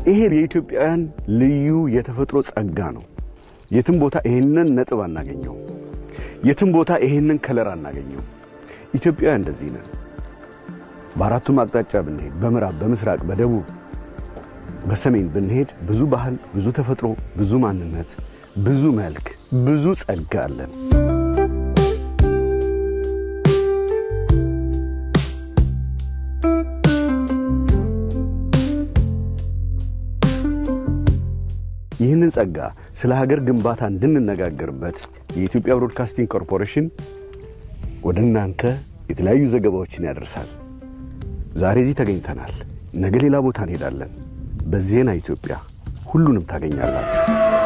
ይሄ የኢትዮጵያውያን ልዩ የተፈጥሮ ጸጋ ነው። የትም ቦታ ይሄንን ነጥብ አናገኘው። የትም ቦታ ይሄንን ከለር አናገኘው። ኢትዮጵያውያን እንደዚህ ነን። በአራቱም አቅጣጫ ብንሄድ በምዕራብ፣ በምስራቅ፣ በደቡብ፣ በሰሜን ብንሄድ ብዙ ባህል፣ ብዙ ተፈጥሮ፣ ብዙ ማንነት፣ ብዙ መልክ፣ ብዙ ጸጋ አለን። ይህንን ጸጋ ስለ ሀገር ግንባታ እንድንነጋገርበት የኢትዮጵያ ብሮድካስቲንግ ኮርፖሬሽን ወደ እናንተ የተለያዩ ዘገባዎችን ያደርሳል። ዛሬ እዚህ ተገኝተናል፣ ነገ ሌላ ቦታ እንሄዳለን። በዜና ኢትዮጵያ ሁሉንም ታገኛላችሁ።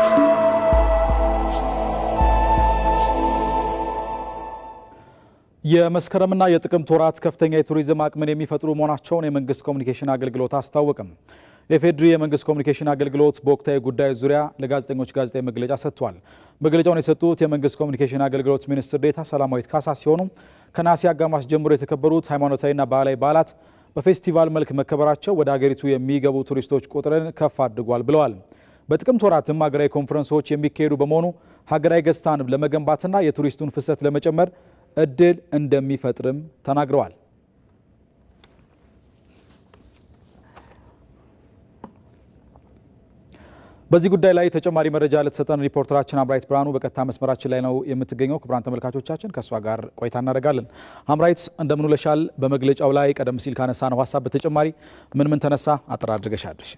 የመስከረምና የጥቅምት ወራት ከፍተኛ የቱሪዝም አቅምን የሚፈጥሩ መሆናቸውን የመንግስት ኮሚኒኬሽን አገልግሎት አስታወቀም። የፌድሪ የመንግስት ኮሚኒኬሽን አገልግሎት በወቅታዊ ጉዳዮች ዙሪያ ለጋዜጠኞች ጋዜጣዊ መግለጫ ሰጥቷል። መግለጫውን የሰጡት የመንግስት ኮሚኒኬሽን አገልግሎት ሚኒስትር ዴኤታ ሰላማዊት ካሳ ሲሆኑ ከነሐሴ አጋማሽ ጀምሮ የተከበሩት ሃይማኖታዊና ባህላዊ በዓላት በፌስቲቫል መልክ መከበራቸው ወደ ሀገሪቱ የሚገቡ ቱሪስቶች ቁጥርን ከፍ አድርጓል ብለዋል። በጥቅምት ወራትም ሀገራዊ ኮንፈረንሶች የሚካሄዱ በመሆኑ ሀገራዊ ገጽታን ለመገንባትና የቱሪስቱን ፍሰት ለመጨመር እድል እንደሚፈጥርም ተናግረዋል። በዚህ ጉዳይ ላይ ተጨማሪ መረጃ ለተሰጠን ሪፖርተራችን አምራይት ብርሃኑ በቀጥታ መስመራችን ላይ ነው የምትገኘው። ክቡራን ተመልካቾቻችን ከሷ ጋር ቆይታ እናደርጋለን። አምራይት እንደምን ውለሻል? በመግለጫው ላይ ቀደም ሲል ካነሳነው ሀሳብ በተጨማሪ ምን ተነሳ? አጥራ አድርገሽ አድርሽ።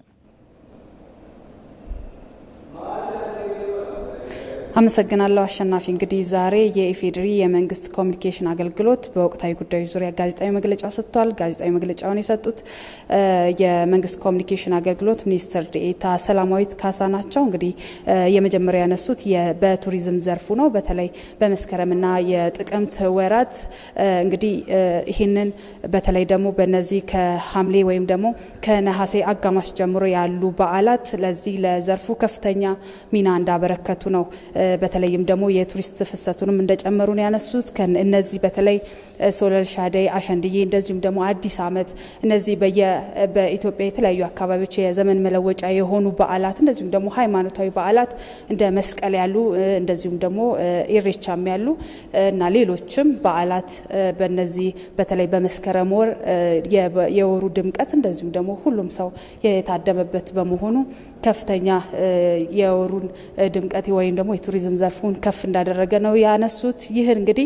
አመሰግናለሁ አሸናፊ። እንግዲህ ዛሬ የኢፌድሪ የመንግስት ኮሚኒኬሽን አገልግሎት በወቅታዊ ጉዳዮች ዙሪያ ጋዜጣዊ መግለጫ ሰጥቷል። ጋዜጣዊ መግለጫውን የሰጡት የመንግስት ኮሚኒኬሽን አገልግሎት ሚኒስትር ዴኤታ ሰላማዊት ካሳ ናቸው። እንግዲህ የመጀመሪያ ያነሱት በቱሪዝም ዘርፉ ነው። በተለይ በመስከረምና የጥቅምት ወራት እንግዲህ ይህንን በተለይ ደግሞ በነዚህ ከሐምሌ ወይም ደግሞ ከነሐሴ አጋማሽ ጀምሮ ያሉ በዓላት ለዚህ ለዘርፉ ከፍተኛ ሚና እንዳበረከቱ ነው። በተለይም ደግሞ የቱሪስት ፍሰቱንም እንደጨመሩ ነው ያነሱት። እነዚህ በተለይ ሶለል ሻደይ፣ አሸንድዬ እንደዚሁም ደግሞ አዲስ ዓመት እነዚህ በኢትዮጵያ የተለያዩ አካባቢዎች የዘመን መለወጫ የሆኑ በዓላት እንደዚሁም ደግሞ ሃይማኖታዊ በዓላት እንደ መስቀል ያሉ እንደዚሁም ደግሞ ኢሬቻም ያሉ እና ሌሎችም በዓላት በእነዚህ በተለይ በመስከረም ወር የወሩ ድምቀት እንደዚሁም ደግሞ ሁሉም ሰው የታደመበት በመሆኑ ከፍተኛ የወሩን ድምቀት ወይም ደግሞ የቱሪዝም ዘርፉን ከፍ እንዳደረገ ነው ያነሱት። ይህን እንግዲህ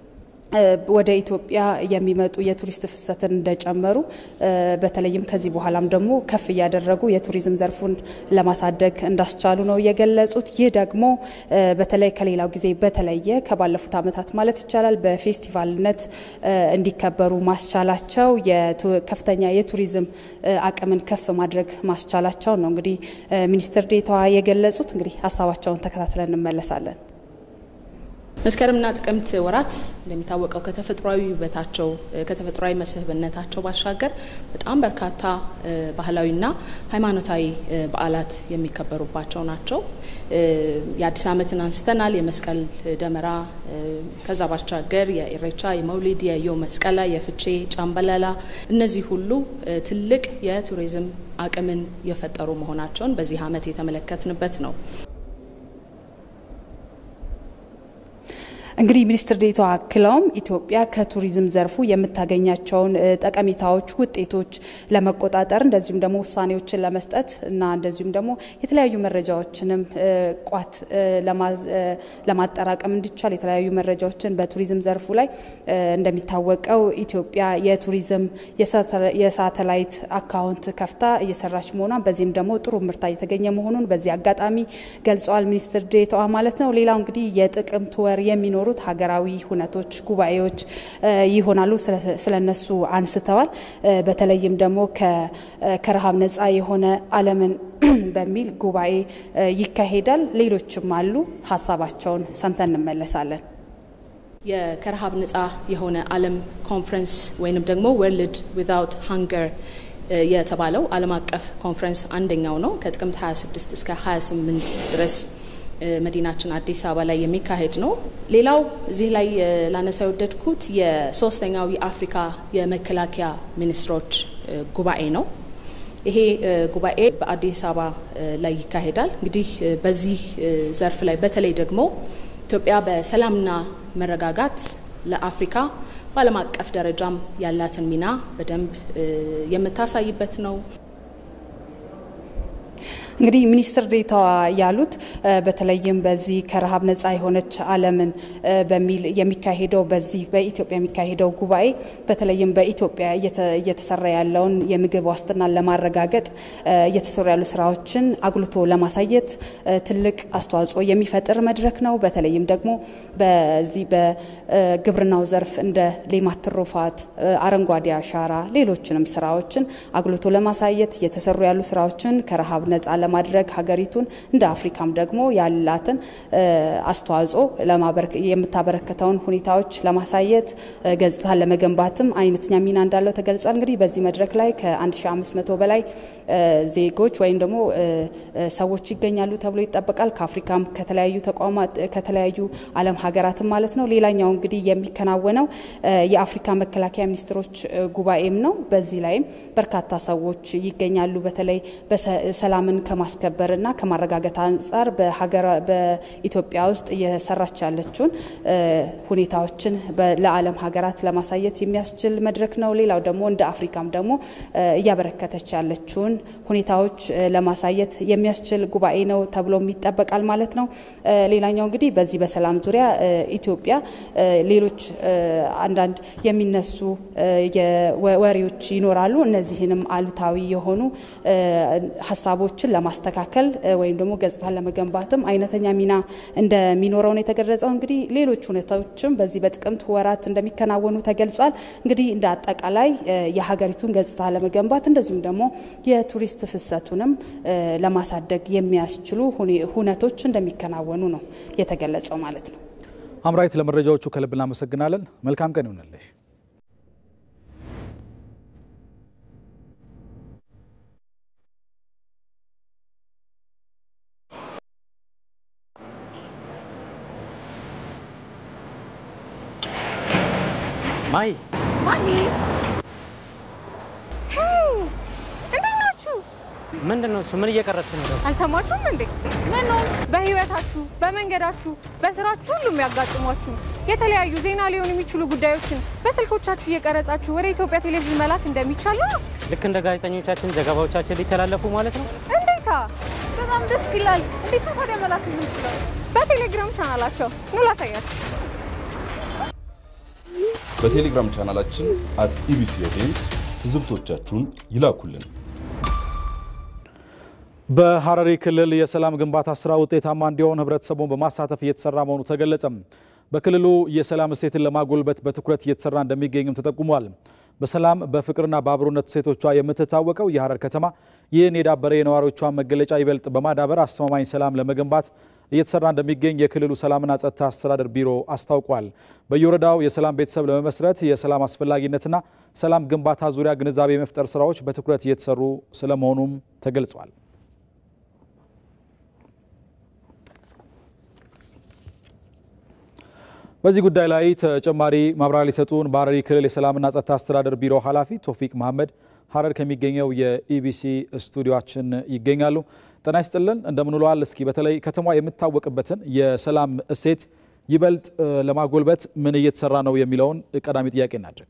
ወደ ኢትዮጵያ የሚመጡ የቱሪስት ፍሰትን እንደጨመሩ በተለይም ከዚህ በኋላም ደግሞ ከፍ ያደረጉ የቱሪዝም ዘርፉን ለማሳደግ እንዳስቻሉ ነው የገለጹት። ይህ ደግሞ በተለይ ከሌላው ጊዜ በተለየ ከባለፉት ዓመታት ማለት ይቻላል በፌስቲቫልነት እንዲከበሩ ማስቻላቸው ከፍተኛ የቱሪዝም አቅምን ከፍ ማድረግ ማስቻላቸው ነው እንግዲህ ሚኒስትር ዴኤታዋ የገለጹት። እንግዲህ ሀሳባቸውን ተከታትለን እንመለሳለን። መስከረምና ጥቅምት ወራት እንደሚታወቀው ከተፈጥሯዊ ውበታቸው ከተፈጥሯዊ መስህብነታቸው ባሻገር በጣም በርካታ ባህላዊና ሃይማኖታዊ በዓላት የሚከበሩባቸው ናቸው። የአዲስ ዓመትን አንስተናል፣ የመስቀል ደመራ፣ ከዛ ባሻገር የኢሬቻ፣ የመውሊድ፣ የዮም መስቀላ፣ የፍቼ፣ ጫምበላላ እነዚህ ሁሉ ትልቅ የቱሪዝም አቅምን የፈጠሩ መሆናቸውን በዚህ ዓመት የተመለከትንበት ነው። እንግዲህ ሚኒስትር ዴኤታዋ አክለውም ኢትዮጵያ ከቱሪዝም ዘርፉ የምታገኛቸውን ጠቀሜታዎች፣ ውጤቶች ለመቆጣጠር እንደዚሁም ደግሞ ውሳኔዎችን ለመስጠት እና እንደዚሁም ደግሞ የተለያዩ መረጃዎችንም ቋት ለማጠራቀም እንዲቻል የተለያዩ መረጃዎችን በቱሪዝም ዘርፉ ላይ እንደሚታወቀው ኢትዮጵያ የቱሪዝም የሳተላይት አካውንት ከፍታ እየሰራች መሆኗን በዚህም ደግሞ ጥሩ ምርታ እየተገኘ መሆኑን በዚህ አጋጣሚ ገልጸዋል ሚኒስትር ዴኤታዋ ማለት ነው። ሌላው እንግዲህ የጥቅምት ወር የሚኖሩ ሀገራዊ ሁነቶች ጉባኤዎች ይሆናሉ። ስለነሱ አንስተዋል። በተለይም ደግሞ ከረሃብ ነፃ የሆነ ዓለምን በሚል ጉባኤ ይካሄዳል። ሌሎችም አሉ። ሀሳባቸውን ሰምተን እንመለሳለን። የከረሃብ ነፃ የሆነ ዓለም ኮንፈረንስ ወይንም ደግሞ ወርልድ ዊዛውት ሃንገር የተባለው ዓለም አቀፍ ኮንፈረንስ አንደኛው ነው። ከጥቅምት 26 እስከ 28 ድረስ መዲናችን አዲስ አበባ ላይ የሚካሄድ ነው። ሌላው እዚህ ላይ ላነሳ የወደድኩት የሶስተኛው የአፍሪካ የመከላከያ ሚኒስትሮች ጉባኤ ነው። ይሄ ጉባኤ በአዲስ አበባ ላይ ይካሄዳል። እንግዲህ በዚህ ዘርፍ ላይ በተለይ ደግሞ ኢትዮጵያ በሰላምና መረጋጋት ለአፍሪካ በዓለም አቀፍ ደረጃም ያላትን ሚና በደንብ የምታሳይበት ነው። እንግዲህ ሚኒስትር ዴታዋ ያሉት በተለይም በዚህ ከረሃብ ነጻ የሆነች ዓለምን በሚል የሚካሄደው በዚህ በኢትዮጵያ የሚካሄደው ጉባኤ በተለይም በኢትዮጵያ እየተሰራ ያለውን የምግብ ዋስትናን ለማረጋገጥ እየተሰሩ ያሉ ስራዎችን አጉልቶ ለማሳየት ትልቅ አስተዋጽኦ የሚፈጥር መድረክ ነው። በተለይም ደግሞ በዚህ በግብርናው ዘርፍ እንደ ሌማት ትሩፋት፣ አረንጓዴ አሻራ፣ ሌሎችንም ስራዎችን አጉልቶ ለማሳየት እየተሰሩ ያሉ ስራዎችን ከረሃብ ነጻ ለማድረግ ሀገሪቱን እንደ አፍሪካም ደግሞ ያላትን አስተዋጽኦ የምታበረከተውን ሁኔታዎች ለማሳየት ገጽታን ለመገንባትም አይነተኛ ሚና እንዳለው ተገልጿል። እንግዲህ በዚህ መድረክ ላይ ከ1500 በላይ ዜጎች ወይም ደግሞ ሰዎች ይገኛሉ ተብሎ ይጠበቃል። ከአፍሪካም ከተለያዩ ተቋማት ከተለያዩ ዓለም ሀገራትም ማለት ነው። ሌላኛው እንግዲህ የሚከናወነው የአፍሪካ መከላከያ ሚኒስትሮች ጉባኤም ነው። በዚህ ላይም በርካታ ሰዎች ይገኛሉ። በተለይ በሰላምን ከማስከበርና ከማረጋጋት አንጻር በኢትዮጵያ ውስጥ እየሰራች ያለችውን ሁኔታዎችን ለዓለም ሀገራት ለማሳየት የሚያስችል መድረክ ነው። ሌላው ደግሞ እንደ አፍሪካም ደግሞ እያበረከተች ያለችውን ሁኔታዎች ለማሳየት የሚያስችል ጉባኤ ነው ተብሎ ይጠበቃል ማለት ነው። ሌላኛው እንግዲህ በዚህ በሰላም ዙሪያ ኢትዮጵያ ሌሎች አንዳንድ የሚነሱ ወሬዎች ይኖራሉ። እነዚህንም አሉታዊ የሆኑ ሀሳቦችን ለማስተካከል ወይም ደግሞ ገጽታን ለመገንባትም አይነተኛ ሚና እንደሚኖረው ነው የተገለጸው። እንግዲህ ሌሎች ሁኔታዎችም በዚህ በጥቅምት ወራት እንደሚከናወኑ ተገልጿል። እንግዲህ እንደ አጠቃላይ የሀገሪቱን ገጽታ ለመገንባት እንደዚሁም ደግሞ የቱሪስት ፍሰቱንም ለማሳደግ የሚያስችሉ ሁነቶች እንደሚከናወኑ ነው የተገለጸው ማለት ነው። አምራይት ለመረጃዎቹ ከልብ እናመሰግናለን። መልካም ቀን ይሁንልሽ። ማይ ምንድነው እሱ? ምን እየቀረጽ ነው? አልሰማችሁም እንዴ? ምነው በህይወታችሁ፣ በመንገዳችሁ፣ በስራችሁ ሁሉ የሚያጋጥሟችሁ የተለያዩ ዜና ሊሆኑ የሚችሉ ጉዳዮችን በስልኮቻችሁ እየቀረጻችሁ ወደ ኢትዮጵያ ቴሌቪዥን መላክ እንደሚቻል ነው። ልክ እንደ ጋዜጠኞቻችን ዘገባዎቻችን ሊተላለፉ ማለት ነው። እንዴታ! በጣም ደስ ይላል። እንዴት ታዲያ መላክ የምንችለው? በቴሌግራም ቻናላቸው ኑ ላሳያችሁ። በቴሌግራም ቻናላችን @ኢቢሲ ኦዲየንስ ትዝብቶቻችሁን ይላኩልን። በሐረሪ ክልል የሰላም ግንባታ ስራ ውጤታማ እንዲሆን ህብረተሰቡን በማሳተፍ እየተሰራ መሆኑ ተገለጸ። በክልሉ የሰላም እሴትን ለማጎልበት በትኩረት እየተሰራ እንደሚገኝም ተጠቁሟል። በሰላም በፍቅርና በአብሮነት እሴቶቿ የምትታወቀው የሐረር ከተማ ይህን የዳበረ የነዋሪዎቿን መገለጫ ይበልጥ በማዳበር አስተማማኝ ሰላም ለመገንባት እየተሰራ እንደሚገኝ የክልሉ ሰላምና ጸጥታ አስተዳደር ቢሮ አስታውቋል። በየወረዳው የሰላም ቤተሰብ ለመመስረት የሰላም አስፈላጊነትና ሰላም ግንባታ ዙሪያ ግንዛቤ የመፍጠር ስራዎች በትኩረት እየተሰሩ ስለመሆኑም ተገልጿል። በዚህ ጉዳይ ላይ ተጨማሪ ማብራሪያ ሊሰጡን በሐረሪ ክልል የሰላምና ጸጥታ አስተዳደር ቢሮ ኃላፊ ቶፊቅ መሐመድ ሐረር ከሚገኘው የኢቢሲ ስቱዲዮአችን ይገኛሉ። ጤና ይስጥልን፣ እንደምን ውለዋል? እስኪ በተለይ ከተማዋ የምትታወቅበትን የሰላም እሴት ይበልጥ ለማጎልበት ምን እየተሰራ ነው የሚለውን ቀዳሚ ጥያቄ እናድርግ።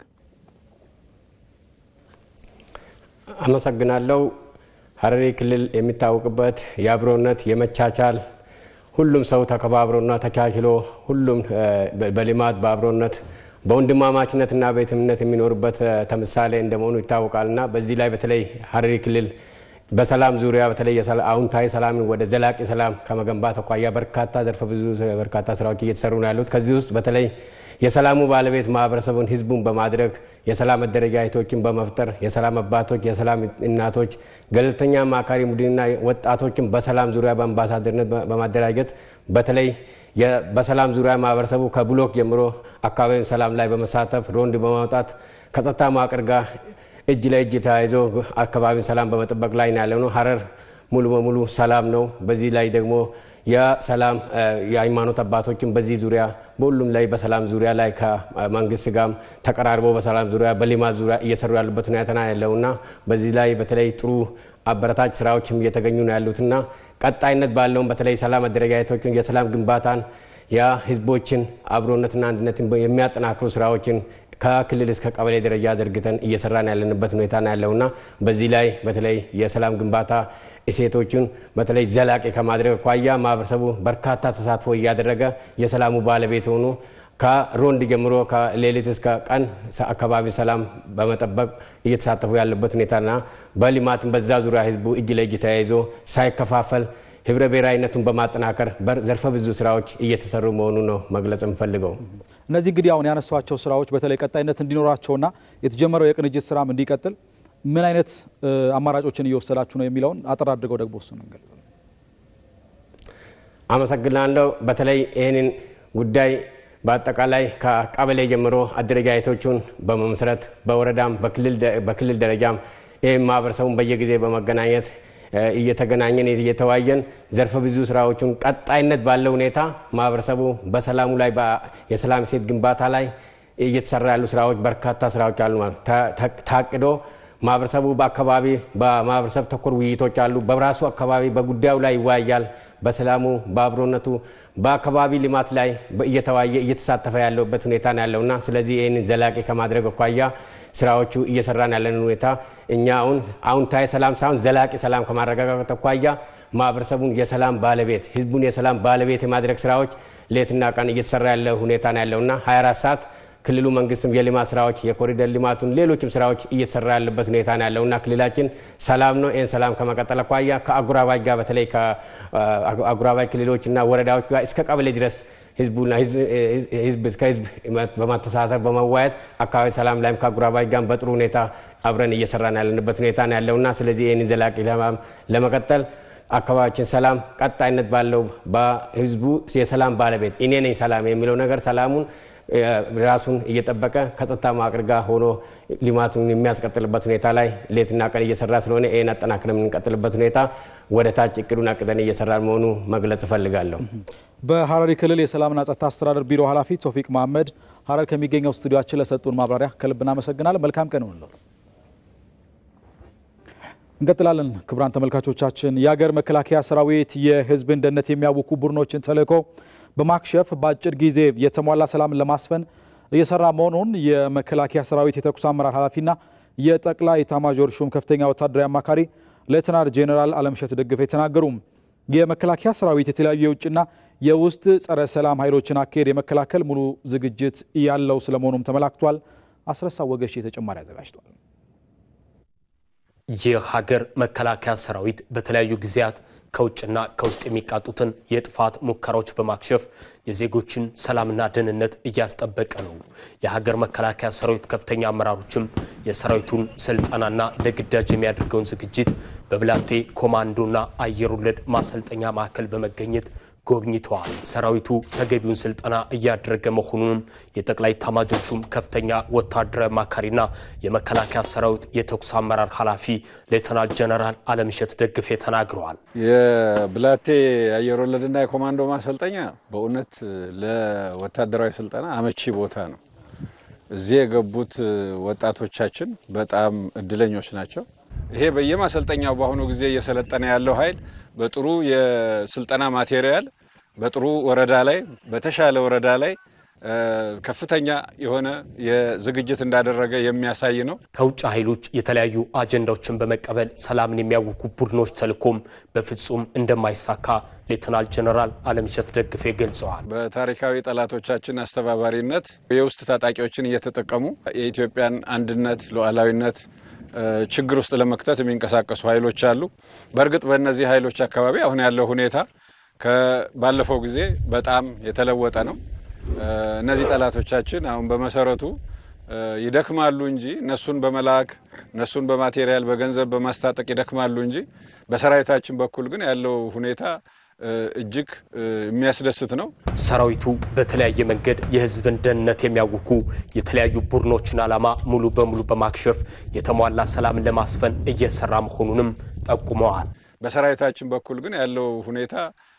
አመሰግናለሁ። ሐረሪ ክልል የሚታወቅበት የአብሮነት የመቻቻል ሁሉም ሰው ተከባብሮና ተቻችሎ ሁሉም በልማት በአብሮነት በወንድማማችነትና በእህትነት የሚኖርበት ተምሳሌ እንደመሆኑ ይታወቃልና በዚህ ላይ በተለይ ሐረሪ ክልል በሰላም ዙሪያ በተለይ አዎንታዊ ሰላምን ወደ ዘላቂ ሰላም ከመገንባት አኳያ በርካታ ዘርፈ ብዙ በርካታ ስራዎች እየተሰሩ ነው ያሉት። ከዚህ ውስጥ በተለይ የሰላሙ ባለቤት ማህበረሰቡን ህዝቡን በማድረግ የሰላም መደረጃጀቶችን በመፍጠር የሰላም አባቶች፣ የሰላም እናቶች፣ ገለልተኛ አማካሪ ቡድንና ወጣቶችን በሰላም ዙሪያ በአምባሳደርነት በማደራጀት በተለይ በሰላም ዙሪያ ማህበረሰቡ ከብሎክ ጀምሮ አካባቢውን ሰላም ላይ በመሳተፍ ሮንድ በማውጣት ከጸጥታ መዋቅር ጋር እጅ ለእጅ ተያይዞ አካባቢውን ሰላም በመጠበቅ ላይ ነው ያለው። ሐረር ሙሉ በሙሉ ሰላም ነው። በዚህ ላይ ደግሞ የሰላም የሃይማኖት አባቶችን በዚህ ዙሪያ በሁሉም ላይ በሰላም ዙሪያ ላይ ከመንግስት ጋር ተቀራርበው በሰላም ዙሪያ በልማት ዙሪያ እየሰሩ ያሉበት ሁኔታ ያለውና በዚህ ላይ በተለይ ጥሩ አበረታች ስራዎችም እየተገኙ ነው ያሉትና ቀጣይነት ባለው በተለይ ሰላም አደረጃጀቶችን የሰላም ግንባታን የህዝቦችን አብሮነትና አንድነትን የሚያጠናክሩ ስራዎችን ከክልል እስከ ቀበሌ ደረጃ ዘርግተን እየሰራን ያለንበት ሁኔታ ያለውና በዚህ ላይ በተለይ የሰላም ግንባታ እሴቶችን በተለይ ዘላቂ ከማድረግ አኳያ ማህበረሰቡ በርካታ ተሳትፎ እያደረገ የሰላሙ ባለቤት ሆኖ ከሮንድ ጀምሮ ከሌሊት እስከ ቀን አካባቢ ሰላም በመጠበቅ እየተሳተፉ ያለበት ሁኔታና በልማትም በዛ ዙሪያ ህዝቡ እጅ ለእጅ ተያይዞ ሳይከፋፈል ህብረ ብሔራዊነቱን በማጠናከር ዘርፈ ብዙ ስራዎች እየተሰሩ መሆኑ ነው መግለጽ እንፈልገው። እነዚህ እንግዲህ አሁን ያነሷቸው ስራዎች በተለይ ቀጣይነት እንዲኖራቸውና የተጀመረው የቅንጅት ስራም እንዲቀጥል ምን አይነት አማራጮችን እየወሰዳችሁ ነው የሚለውን አጥራ አድርገው ደግሞ እሱ ነው እንገልጽ። አመሰግናለሁ። በተለይ ይሄንን ጉዳይ በአጠቃላይ ከቀበሌ ጀምሮ አደረጃጀቶቹን በመመስረት በወረዳም በክልል ደረጃም ይሄን ማህበረሰቡን በየጊዜ በመገናኘት እየተገናኘን እየተዋየን ዘርፈ ብዙ ስራዎችን ቀጣይነት ባለው ሁኔታ ማህበረሰቡ በሰላሙ ላይ የሰላም ሴት ግንባታ ላይ እየተሰራ ያሉ ስራዎች በርካታ ስራዎች አሉ ማለት ታቅዶ ማህበረሰቡ በአካባቢ በማህበረሰብ ተኮር ውይይቶች አሉ በራሱ አካባቢ በጉዳዩ ላይ ይወያያል በሰላሙ በአብሮነቱ በአካባቢ ልማት ላይ እየተዋየ እየተሳተፈ ያለበት ሁኔታ ያለውና ስለዚህ ይሄንን ዘላቂ ከማድረግ አኳያ ስራዎቹ እየሰራን ያለን ሁኔታ እኛ አሁን ታይ ሰላም ሳይሆን ዘላቂ ሰላም ከማረጋጋት አኳያ ማህበረሰቡን የሰላም ባለቤት ህዝቡን የሰላም ባለቤት የማድረግ ስራዎች ሌትና ቀን እየተሰራ ያለ ሁኔታ ያለውና 24 ሰዓት ክልሉ መንግስትም የልማት ስራዎች የኮሪደር ልማቱን ሌሎችም ስራዎች እየተሰራ ያለበት ሁኔታ ያለውና ክልላችን ሰላም ነው። ይሄን ሰላም ከመቀጠል አኳያ ከአጉራባይ ጋር በተለይ ከአጉራባይ ክልሎችና ወረዳዎች ጋር እስከ ቀበሌ ድረስ ህዝቡና ህዝብ እስከ ህዝብ በማተሳሰር በመዋየት አካባቢ ሰላም ላይም ከአጉራባይ ጋር በጥሩ ሁኔታ አብረን እየሰራን ያለንበት ሁኔታ ያለውና ስለዚህ ይሄን ዘላቂ ለመቀጠል አካባቢያችን ሰላም ቀጣይነት ባለው በህዝቡ የሰላም ባለቤት እኔ ነኝ ሰላም የሚለው ነገር ሰላሙን ራሱን እየጠበቀ ከጸጥታ መዋቅር ጋር ሆኖ ልማቱን የሚያስቀጥልበት ሁኔታ ላይ ሌትና ቀን እየሰራ ስለሆነ ይሄን አጠናክረን የምንቀጥልበት ሁኔታ ወደ ታች እቅዱን አቅደን እየሰራን መሆኑ መግለጽ እፈልጋለሁ። በሐረሪ ክልል የሰላምና ጸጥታ አስተዳደር ቢሮ ኃላፊ ቶፊቅ መሐመድ ሐረር ከሚገኘው ስቱዲዮአችን ለሰጡን ማብራሪያ ከልብ እናመሰግናለን። መልካም ቀን ይሁንልዎት። እንቀጥላለን። ክቡራን ተመልካቾቻችን የሀገር መከላከያ ሰራዊት የህዝብን ደህንነት የሚያውኩ ቡድኖችን ተልዕኮ በማክሸፍ በአጭር ጊዜ የተሟላ ሰላም ለማስፈን እየሰራ መሆኑን የመከላከያ ሰራዊት የተኩስ አመራር ኃላፊና የጠቅላይ ኤታማዦር ሹም ከፍተኛ ወታደራዊ አማካሪ ሌተናንት ጄኔራል አለምሸት ደግፌ ተናገሩ። የመከላከያ ሰራዊት የተለያዩ የውጭና የውስጥ ጸረ ሰላም ኃይሎችን አካሄድ የመከላከል ሙሉ ዝግጅት ያለው ስለመሆኑም ተመላክቷል። አስረሳ ወገሽ ተጨማሪ አዘጋጅቷል። የሀገር መከላከያ ሰራዊት በተለያዩ ጊዜያት ከውጭና ከውስጥ የሚቃጡትን የጥፋት ሙከራዎች በማክሸፍ የዜጎችን ሰላምና ደህንነት እያስጠበቀ ነው። የሀገር መከላከያ ሰራዊት ከፍተኛ አመራሮችም የሰራዊቱን ስልጠናና ለግዳጅ የሚያደርገውን ዝግጅት በብላቴ ኮማንዶና አየር ወለድ ማሰልጠኛ ማዕከል በመገኘት ጎብኝተዋል። ሰራዊቱ ተገቢውን ስልጠና እያደረገ መሆኑንም የጠቅላይ ኤታማዦር ሹም ከፍተኛ ወታደራዊ አማካሪና የመከላከያ ሰራዊት የተኩስ አመራር ኃላፊ ሌተናንት ጄኔራል አለምሸት ደግፌ ተናግረዋል። የብላቴ አየር ወለድና የኮማንዶ ማሰልጠኛ በእውነት ለወታደራዊ ስልጠና አመቺ ቦታ ነው። እዚህ የገቡት ወጣቶቻችን በጣም እድለኞች ናቸው። ይሄ በየማሰልጠኛው በአሁኑ ጊዜ እየሰለጠነ ያለው ኃይል በጥሩ የስልጠና ማቴሪያል በጥሩ ወረዳ ላይ በተሻለ ወረዳ ላይ ከፍተኛ የሆነ የዝግጅት እንዳደረገ የሚያሳይ ነው። ከውጭ ኃይሎች የተለያዩ አጀንዳዎችን በመቀበል ሰላምን የሚያውኩ ቡድኖች ተልዕኮም በፍጹም እንደማይሳካ ሌተናንት ጄኔራል አለምሸት ደግፌ ገልጸዋል። በታሪካዊ ጠላቶቻችን አስተባባሪነት የውስጥ ታጣቂዎችን እየተጠቀሙ የኢትዮጵያን አንድነት ሉዓላዊነት ችግር ውስጥ ለመክተት የሚንቀሳቀሱ ኃይሎች አሉ። በእርግጥ በእነዚህ ኃይሎች አካባቢ አሁን ያለው ሁኔታ ከባለፈው ጊዜ በጣም የተለወጠ ነው። እነዚህ ጠላቶቻችን አሁን በመሰረቱ ይደክማሉ እንጂ እነሱን በመላክ እነሱን በማቴሪያል በገንዘብ በማስታጠቅ ይደክማሉ እንጂ በሰራዊታችን በኩል ግን ያለው ሁኔታ እጅግ የሚያስደስት ነው። ሰራዊቱ በተለያየ መንገድ የህዝብን ደህንነት የሚያውኩ የተለያዩ ቡድኖችን ዓላማ ሙሉ በሙሉ በማክሸፍ የተሟላ ሰላምን ለማስፈን እየሰራ መሆኑንም ጠቁመዋል። በሰራዊታችን በኩል ግን ያለው ሁኔታ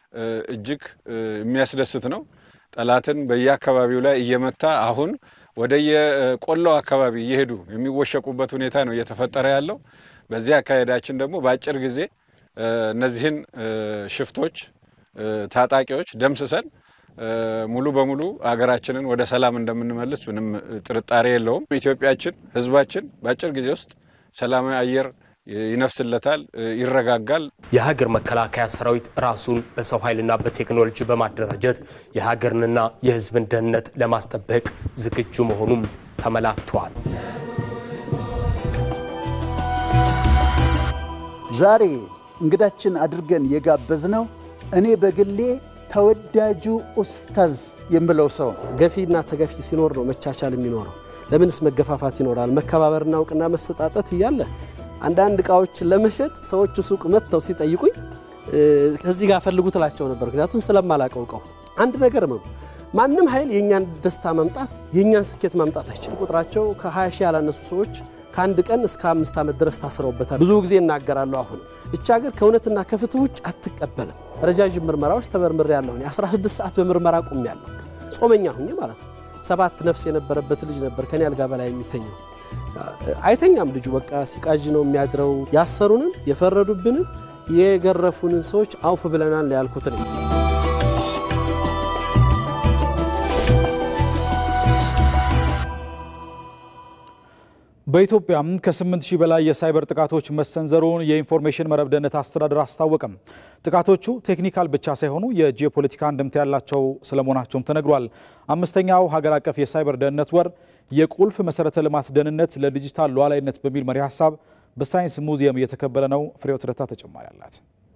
እጅግ የሚያስደስት ነው። ጠላትን በየአካባቢው ላይ እየመታ አሁን ወደ የቆላው አካባቢ እየሄዱ የሚወሸቁበት ሁኔታ ነው እየተፈጠረ ያለው። በዚህ አካሄዳችን ደግሞ በአጭር ጊዜ እነዚህን ሽፍቶች ታጣቂዎች ደምስሰን ሙሉ በሙሉ አገራችንን ወደ ሰላም እንደምንመልስ ምንም ጥርጣሬ የለውም። ኢትዮጵያችን ህዝባችን በአጭር ጊዜ ውስጥ ሰላማዊ አየር ይነፍስለታል፣ ይረጋጋል። የሀገር መከላከያ ሰራዊት ራሱን በሰው ኃይልና በቴክኖሎጂ በማደራጀት የሀገርንና የህዝብን ደህንነት ለማስጠበቅ ዝግጁ መሆኑም ተመላክቷል። ዛሬ እንግዳችን አድርገን የጋበዝነው እኔ በግሌ ተወዳጁ ኡስታዝ የምለው ሰው ገፊና ተገፊ ሲኖር ነው መቻቻል የሚኖረው። ለምንስ መገፋፋት ይኖራል? መከባበርና እውቅና መሰጣጠት እያለ አንዳንድ እቃዎች ለመሸጥ ሰዎች ሱቅ መጥተው ሲጠይቁኝ ከዚህ ጋር ፈልጉትላቸው ነበር። ምክንያቱም ስለማላቀው እቃው አንድ ነገር ነው። ማንም ኃይል የኛን ደስታ ማምጣት የኛን ስኬት ማምጣት አይችልም። ቁጥራቸው ከ20 ሺህ ያላነሱ ሰዎች ከአንድ ቀን እስከ 5 ዓመት ድረስ ታስረውበታል። ብዙ ጊዜ እናገራለሁ። አሁን እቺ ሀገር ከእውነትና ከፍትህ ውጭ አትቀበልም። ረጃጅም ምርመራዎች ተመርምሬ ያለሁ 16 ሰዓት በምርመራ ቆሜያለሁ። ጾመኛ ሁኜ ማለት ነው። 7 ነፍስ የነበረበት ልጅ ነበር ከኔ አልጋ በላይ የሚተኛው። አይተኛም ልጁ በቃ ሲቃዥ ነው የሚያድረው። ያሰሩንን የፈረዱብንን የገረፉንን ሰዎች አውፍ ብለናል ያልኩት ነው። በኢትዮጵያም ከ8000 በላይ የሳይበር ጥቃቶች መሰንዘሩን የኢንፎርሜሽን መረብ ደህንነት አስተዳደር አስታወቀም። ጥቃቶቹ ቴክኒካል ብቻ ሳይሆኑ የጂኦፖለቲካ አንድምታ ያላቸው ስለመሆናቸውም ተነግሯል። አምስተኛው ሀገር አቀፍ የሳይበር ደህንነት ወር የቁልፍ መሰረተ ልማት ደህንነት ለዲጂታል ሉዓላዊነት በሚል መሪ ሀሳብ በሳይንስ ሙዚየም እየተከበረ ነው። ፍሬው ትረታ ተጨማሪ አላት።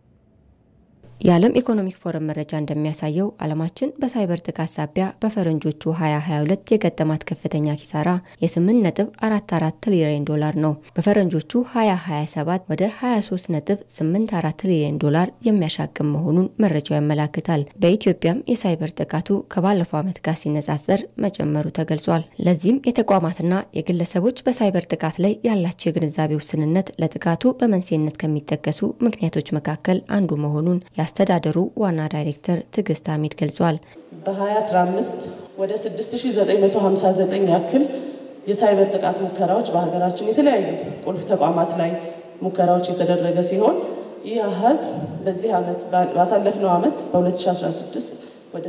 የዓለም ኢኮኖሚክ ፎረም መረጃ እንደሚያሳየው ዓለማችን በሳይበር ጥቃት ሳቢያ በፈረንጆቹ 2022 የገጠማት ከፍተኛ ኪሳራ የ8.44 ትሪሊዮን ዶላር ነው። በፈረንጆቹ 2027 ወደ 23.84 ትሪሊዮን ዶላር የሚያሻቅም መሆኑን መረጃው ያመላክታል። በኢትዮጵያም የሳይበር ጥቃቱ ከባለፈው ዓመት ጋር ሲነጻጸር መጨመሩ ተገልጿል። ለዚህም የተቋማትና የግለሰቦች በሳይበር ጥቃት ላይ ያላቸው የግንዛቤ ውስንነት ለጥቃቱ በመንስኤነት ከሚጠቀሱ ምክንያቶች መካከል አንዱ መሆኑን አስተዳደሩ ዋና ዳይሬክተር ትግስት አሚድ ገልጿል። በ2015 ወደ 6959 ያክል የሳይበር ጥቃት ሙከራዎች በሀገራችን የተለያዩ ቁልፍ ተቋማት ላይ ሙከራዎች የተደረገ ሲሆን ይህ አሃዝ በዚህ ዓመት ባሳለፍነው ዓመት በ2016 ወደ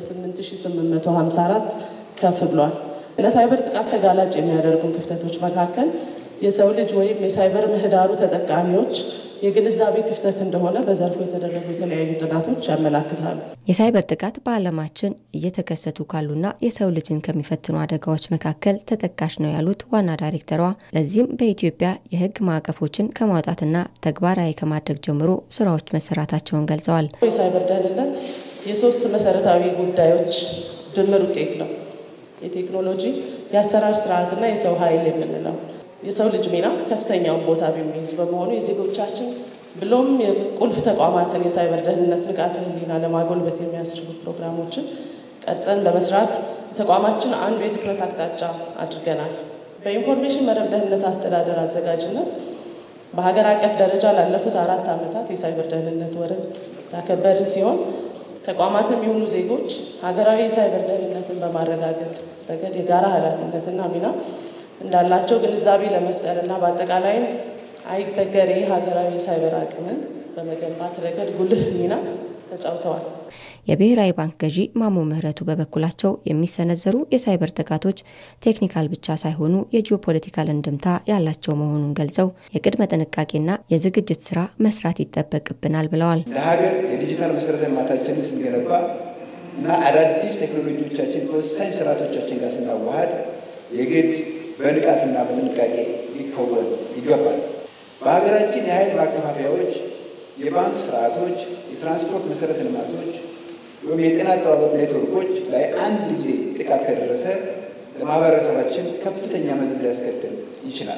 8854 ከፍ ብሏል። ለሳይበር ጥቃት ተጋላጭ የሚያደርጉ ክፍተቶች መካከል የሰው ልጅ ወይም የሳይበር ምህዳሩ ተጠቃሚዎች የግንዛቤ ክፍተት እንደሆነ በዘርፉ የተደረጉ የተለያዩ ጥናቶች ያመላክታሉ። የሳይበር ጥቃት በዓለማችን እየተከሰቱ ካሉና የሰው ልጅን ከሚፈትኑ አደጋዎች መካከል ተጠቃሽ ነው ያሉት ዋና ዳይሬክተሯ፣ ለዚህም በኢትዮጵያ የሕግ ማዕቀፎችን ከማውጣትና ተግባራዊ ከማድረግ ጀምሮ ስራዎች መሰራታቸውን ገልጸዋል። የሳይበር ደህንነት የሶስት መሰረታዊ ጉዳዮች ድምር ውጤት ነው። የቴክኖሎጂ፣ የአሰራር ስርዓትና የሰው ኃይል የምንለው የሰው ልጅ ሚና ከፍተኛውን ቦታ የሚይዝ በመሆኑ የዜጎቻችን ብሎም የቁልፍ ተቋማትን የሳይበር ደህንነት ንቃተ ህሊና ለማጎልበት የሚያስችሉ ፕሮግራሞችን ቀርጸን በመስራት ተቋማችን አንዱ የትኩረት አቅጣጫ አድርገናል። በኢንፎርሜሽን መረብ ደህንነት አስተዳደር አዘጋጅነት በሀገር አቀፍ ደረጃ ላለፉት 4 ዓመታት የሳይበር ደህንነት ወርን ያከበርን ሲሆን ተቋማትም የሆኑ ዜጎች ሀገራዊ የሳይበር ደህንነትን በማረጋገጥ ረገድ የጋራ ኃላፊነትና ሚና እንዳላቸው ግንዛቤ ለመፍጠርና በአጠቃላይም አይበገሬ ሀገራዊ የሳይበር አቅምን በመገንባት ረገድ ጉልህ ሚና ተጫውተዋል። የብሔራዊ ባንክ ገዢ ማሞ ምህረቱ በበኩላቸው የሚሰነዘሩ የሳይበር ጥቃቶች ቴክኒካል ብቻ ሳይሆኑ የጂኦፖለቲካል እንድምታ ያላቸው መሆኑን ገልጸው የቅድመ ጥንቃቄና የዝግጅት ስራ መስራት ይጠበቅብናል ብለዋል። ለሀገር የዲጂታል መሰረተ ልማታችንን ስንገነባ እና አዳዲስ ቴክኖሎጂዎቻችን ከወሳኝ ስርዓቶቻችን ጋር ስናዋሃድ የግድ በንቃትና በጥንቃቄ ሊከወን ይገባል። በሀገራችን የኃይል ማከፋፈያዎች፣ የባንክ ስርዓቶች፣ የትራንስፖርት መሰረተ ልማቶች ወይም የጤና አጠባበቅ ኔትወርኮች ላይ አንድ ጊዜ ጥቃት ከደረሰ ለማህበረሰባችን ከፍተኛ መዘዝ ሊያስከትል ይችላል።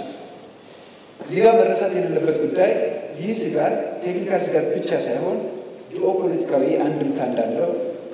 እዚህ ጋር መረሳት የሌለበት ጉዳይ ይህ ስጋት ቴክኒካል ስጋት ብቻ ሳይሆን ጂኦፖለቲካዊ አንድምታ እንዳለው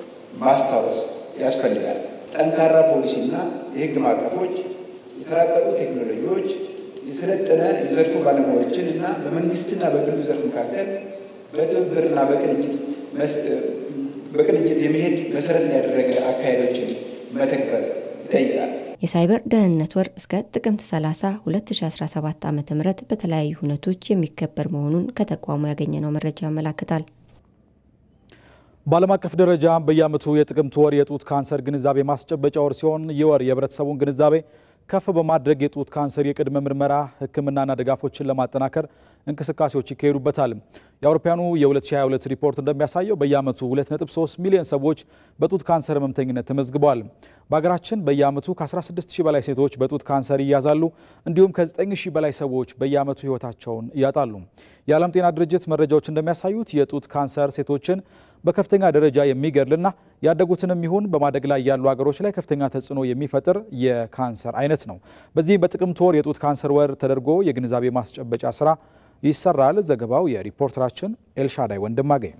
ማስታወስ ያስፈልጋል። ጠንካራ ፖሊሲና የህግ ማዕቀፎች፣ የተራቀቁ ቴክኖሎጂዎች፣ የሰለጠነ የዘርፉ ባለሙያዎችን እና በመንግስትና በግሉ ዘርፍ መካከል በትብብርና በቅንጅት በቅንጅት የመሄድ መሰረትን ያደረገ አካሄዶችን መተግበር ይጠይቃል። የሳይበር ደህንነት ወር እስከ ጥቅምት 30 2017 ዓ.ም በተለያዩ ሁነቶች የሚከበር መሆኑን ከተቋሙ ያገኘነው መረጃ ያመለክታል። በዓለም አቀፍ ደረጃ በየዓመቱ የጥቅምት ወር የጡት ካንሰር ግንዛቤ ማስጨበጫ ወር ሲሆን ይህ ወር የህብረተሰቡን ግንዛቤ ከፍ በማድረግ የጡት ካንሰር የቅድመ ምርመራ ሕክምናና ድጋፎችን ለማጠናከር እንቅስቃሴዎች ይካሄዱበታል። የአውሮፓውያኑ የ2022 ሪፖርት እንደሚያሳየው በየዓመቱ 2.3 ሚሊዮን ሰዎች በጡት ካንሰር ህመምተኝነት ተመዝግበዋል። በሀገራችን በየዓመቱ ከ16000 በላይ ሴቶች በጡት ካንሰር ይያዛሉ። እንዲሁም ከ9000 በላይ ሰዎች በየዓመቱ ህይወታቸውን ያጣሉ። የዓለም ጤና ድርጅት መረጃዎች እንደሚያሳዩት የጡት ካንሰር ሴቶችን በከፍተኛ ደረጃ የሚገድልና ያደጉትንም ይሁን በማደግ ላይ ያሉ ሀገሮች ላይ ከፍተኛ ተጽዕኖ የሚፈጥር የካንሰር አይነት ነው። በዚህም በጥቅምት ወር የጡት ካንሰር ወር ተደርጎ የግንዛቤ ማስጨበጫ ስራ ይሰራል። ዘገባው የሪፖርተራችን ኤልሻዳይ ወንድማገኝ።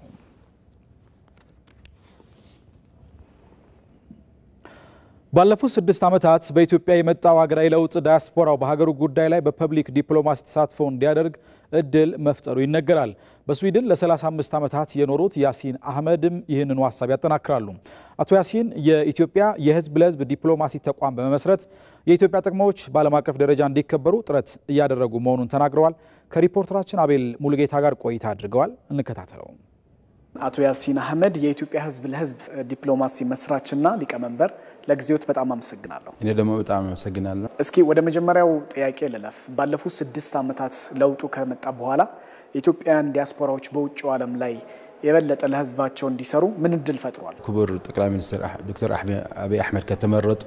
ባለፉት 6 ዓመታት በኢትዮጵያ የመጣው ሀገራዊ ለውጥ ዳያስፖራው በሀገሩ ጉዳይ ላይ በፐብሊክ ዲፕሎማሲ ተሳትፎ እንዲያደርግ እድል መፍጠሩ ይነገራል። በስዊድን ለ35 ዓመታት የኖሩት ያሲን አህመድም ይህንኑ ሀሳብ ያጠናክራሉ። አቶ ያሲን የኢትዮጵያ የህዝብ ለህዝብ ዲፕሎማሲ ተቋም በመመስረት የኢትዮጵያ ጥቅሞች በዓለም አቀፍ ደረጃ እንዲከበሩ ጥረት እያደረጉ መሆኑን ተናግረዋል። ከሪፖርተራችን አቤል ሙሉጌታ ጋር ቆይታ አድርገዋል። እንከታተለው። አቶ ያሲን አህመድ የኢትዮጵያ ህዝብ ለህዝብ ዲፕሎማሲ መስራችና ሊቀመንበር፣ ለጊዜዎት በጣም አመሰግናለሁ። እኔ ደግሞ በጣም አመሰግናለሁ። እስኪ ወደ መጀመሪያው ጥያቄ ልለፍ። ባለፉት 6 ዓመታት ለውጡ ከመጣ በኋላ የኢትዮጵያን ዲያስፖራዎች በውጭው ዓለም ላይ የበለጠ ለህዝባቸው እንዲሰሩ ምን እድል ፈጥሯል? ክቡር ጠቅላይ ሚኒስትር ዶክተር አብይ አህመድ ከተመረጡ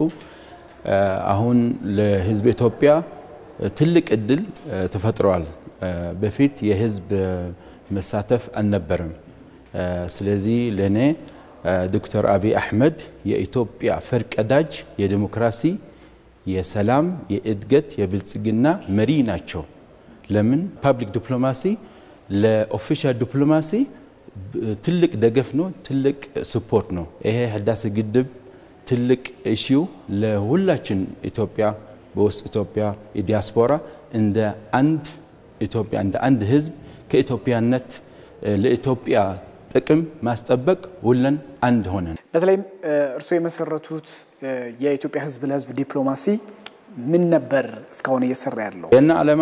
አሁን ለህዝብ ኢትዮጵያ ትልቅ እድል ተፈጥሯል። በፊት የህዝብ መሳተፍ አልነበረም። ስለዚህ ለኔ ዶክተር አብይ አህመድ የኢትዮጵያ ፈርቀዳጅ የዲሞክራሲ፣ የሰላም፣ የእድገት፣ የብልጽግና መሪ ናቸው። ለምን ፐብሊክ ዲፕሎማሲ ለኦፊሻል ዲፕሎማሲ ትልቅ ደገፍ ነው፣ ትልቅ ሰፖርት ነው። ይሄ ህዳሴ ግድብ ትልቅ ኢሹ ለሁላችን ኢትዮጵያ በውስጥ ኢትዮጵያ የዲያስፖራ እንደ አንድ ኢትዮጵያ እንደ አንድ ህዝብ ከኢትዮጵያነት ለኢትዮጵያ ጥቅም ማስጠበቅ ሁለን አንድ ሆነን በተለይም እርሶ የመሰረቱት የኢትዮጵያ ህዝብ ለህዝብ ዲፕሎማሲ ምን ነበር እስካሁን እየሰራ ያለው? የና ዓላማ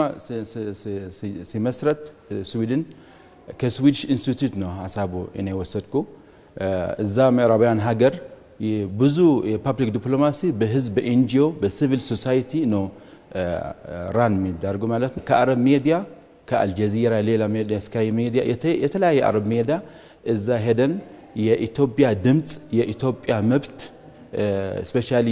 ሲመስረት ስዊድን ከስዊዲሽ ኢንስቲትዩት ነው ሀሳቡ እኔ ወሰድኩ። እዛ ምዕራባውያን ሀገር ብዙ የፐብሊክ ዲፕሎማሲ በህዝብ በኤንጂኦ በሲቪል ሶሳይቲ ነው ራን የሚደረጉ ማለት ነው። ከአረብ ሚዲያ ከአልጀዚራ ሌላ ሚዲያ ስካይ ሚዲያ የተለያየ አረብ ሚዲያ እዛ ሄደን የኢትዮጵያ ድምጽ የኢትዮጵያ መብት ስፔሻሊ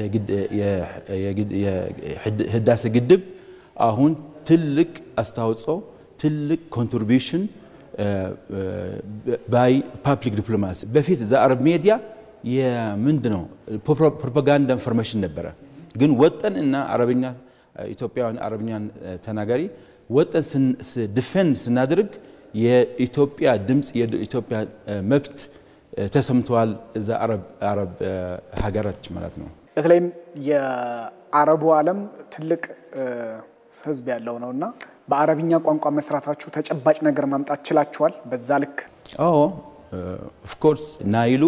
የህዳሴ ግድብ አሁን ትልቅ አስተዋጽኦ ትልቅ ኮንትሪቢዩሽን ባይ ፐብሊክ ዲፕሎማሲ በፊት እዛ አረብ ሚዲያ የምንድነው ፕሮፓጋንዳ ኢንፎርሜሽን ነበረ። ግን ወጠን እና አረብኛ ኢትዮጵያውያን አረብኛን ተናጋሪ ወጠን ዲፌንድ ስናድርግ የኢትዮጵያ ድምጽ የኢትዮጵያ መብት ተሰምቷል እዛ አረብ ሀገራት ማለት ነው። በተለይም የአረቡ ዓለም ትልቅ ህዝብ ያለው ነውና በአረብኛ ቋንቋ መስራታችሁ ተጨባጭ ነገር ማምጣት ችላችኋል? በዛ ልክ? አዎ ኦፍ ኮርስ ናይሉ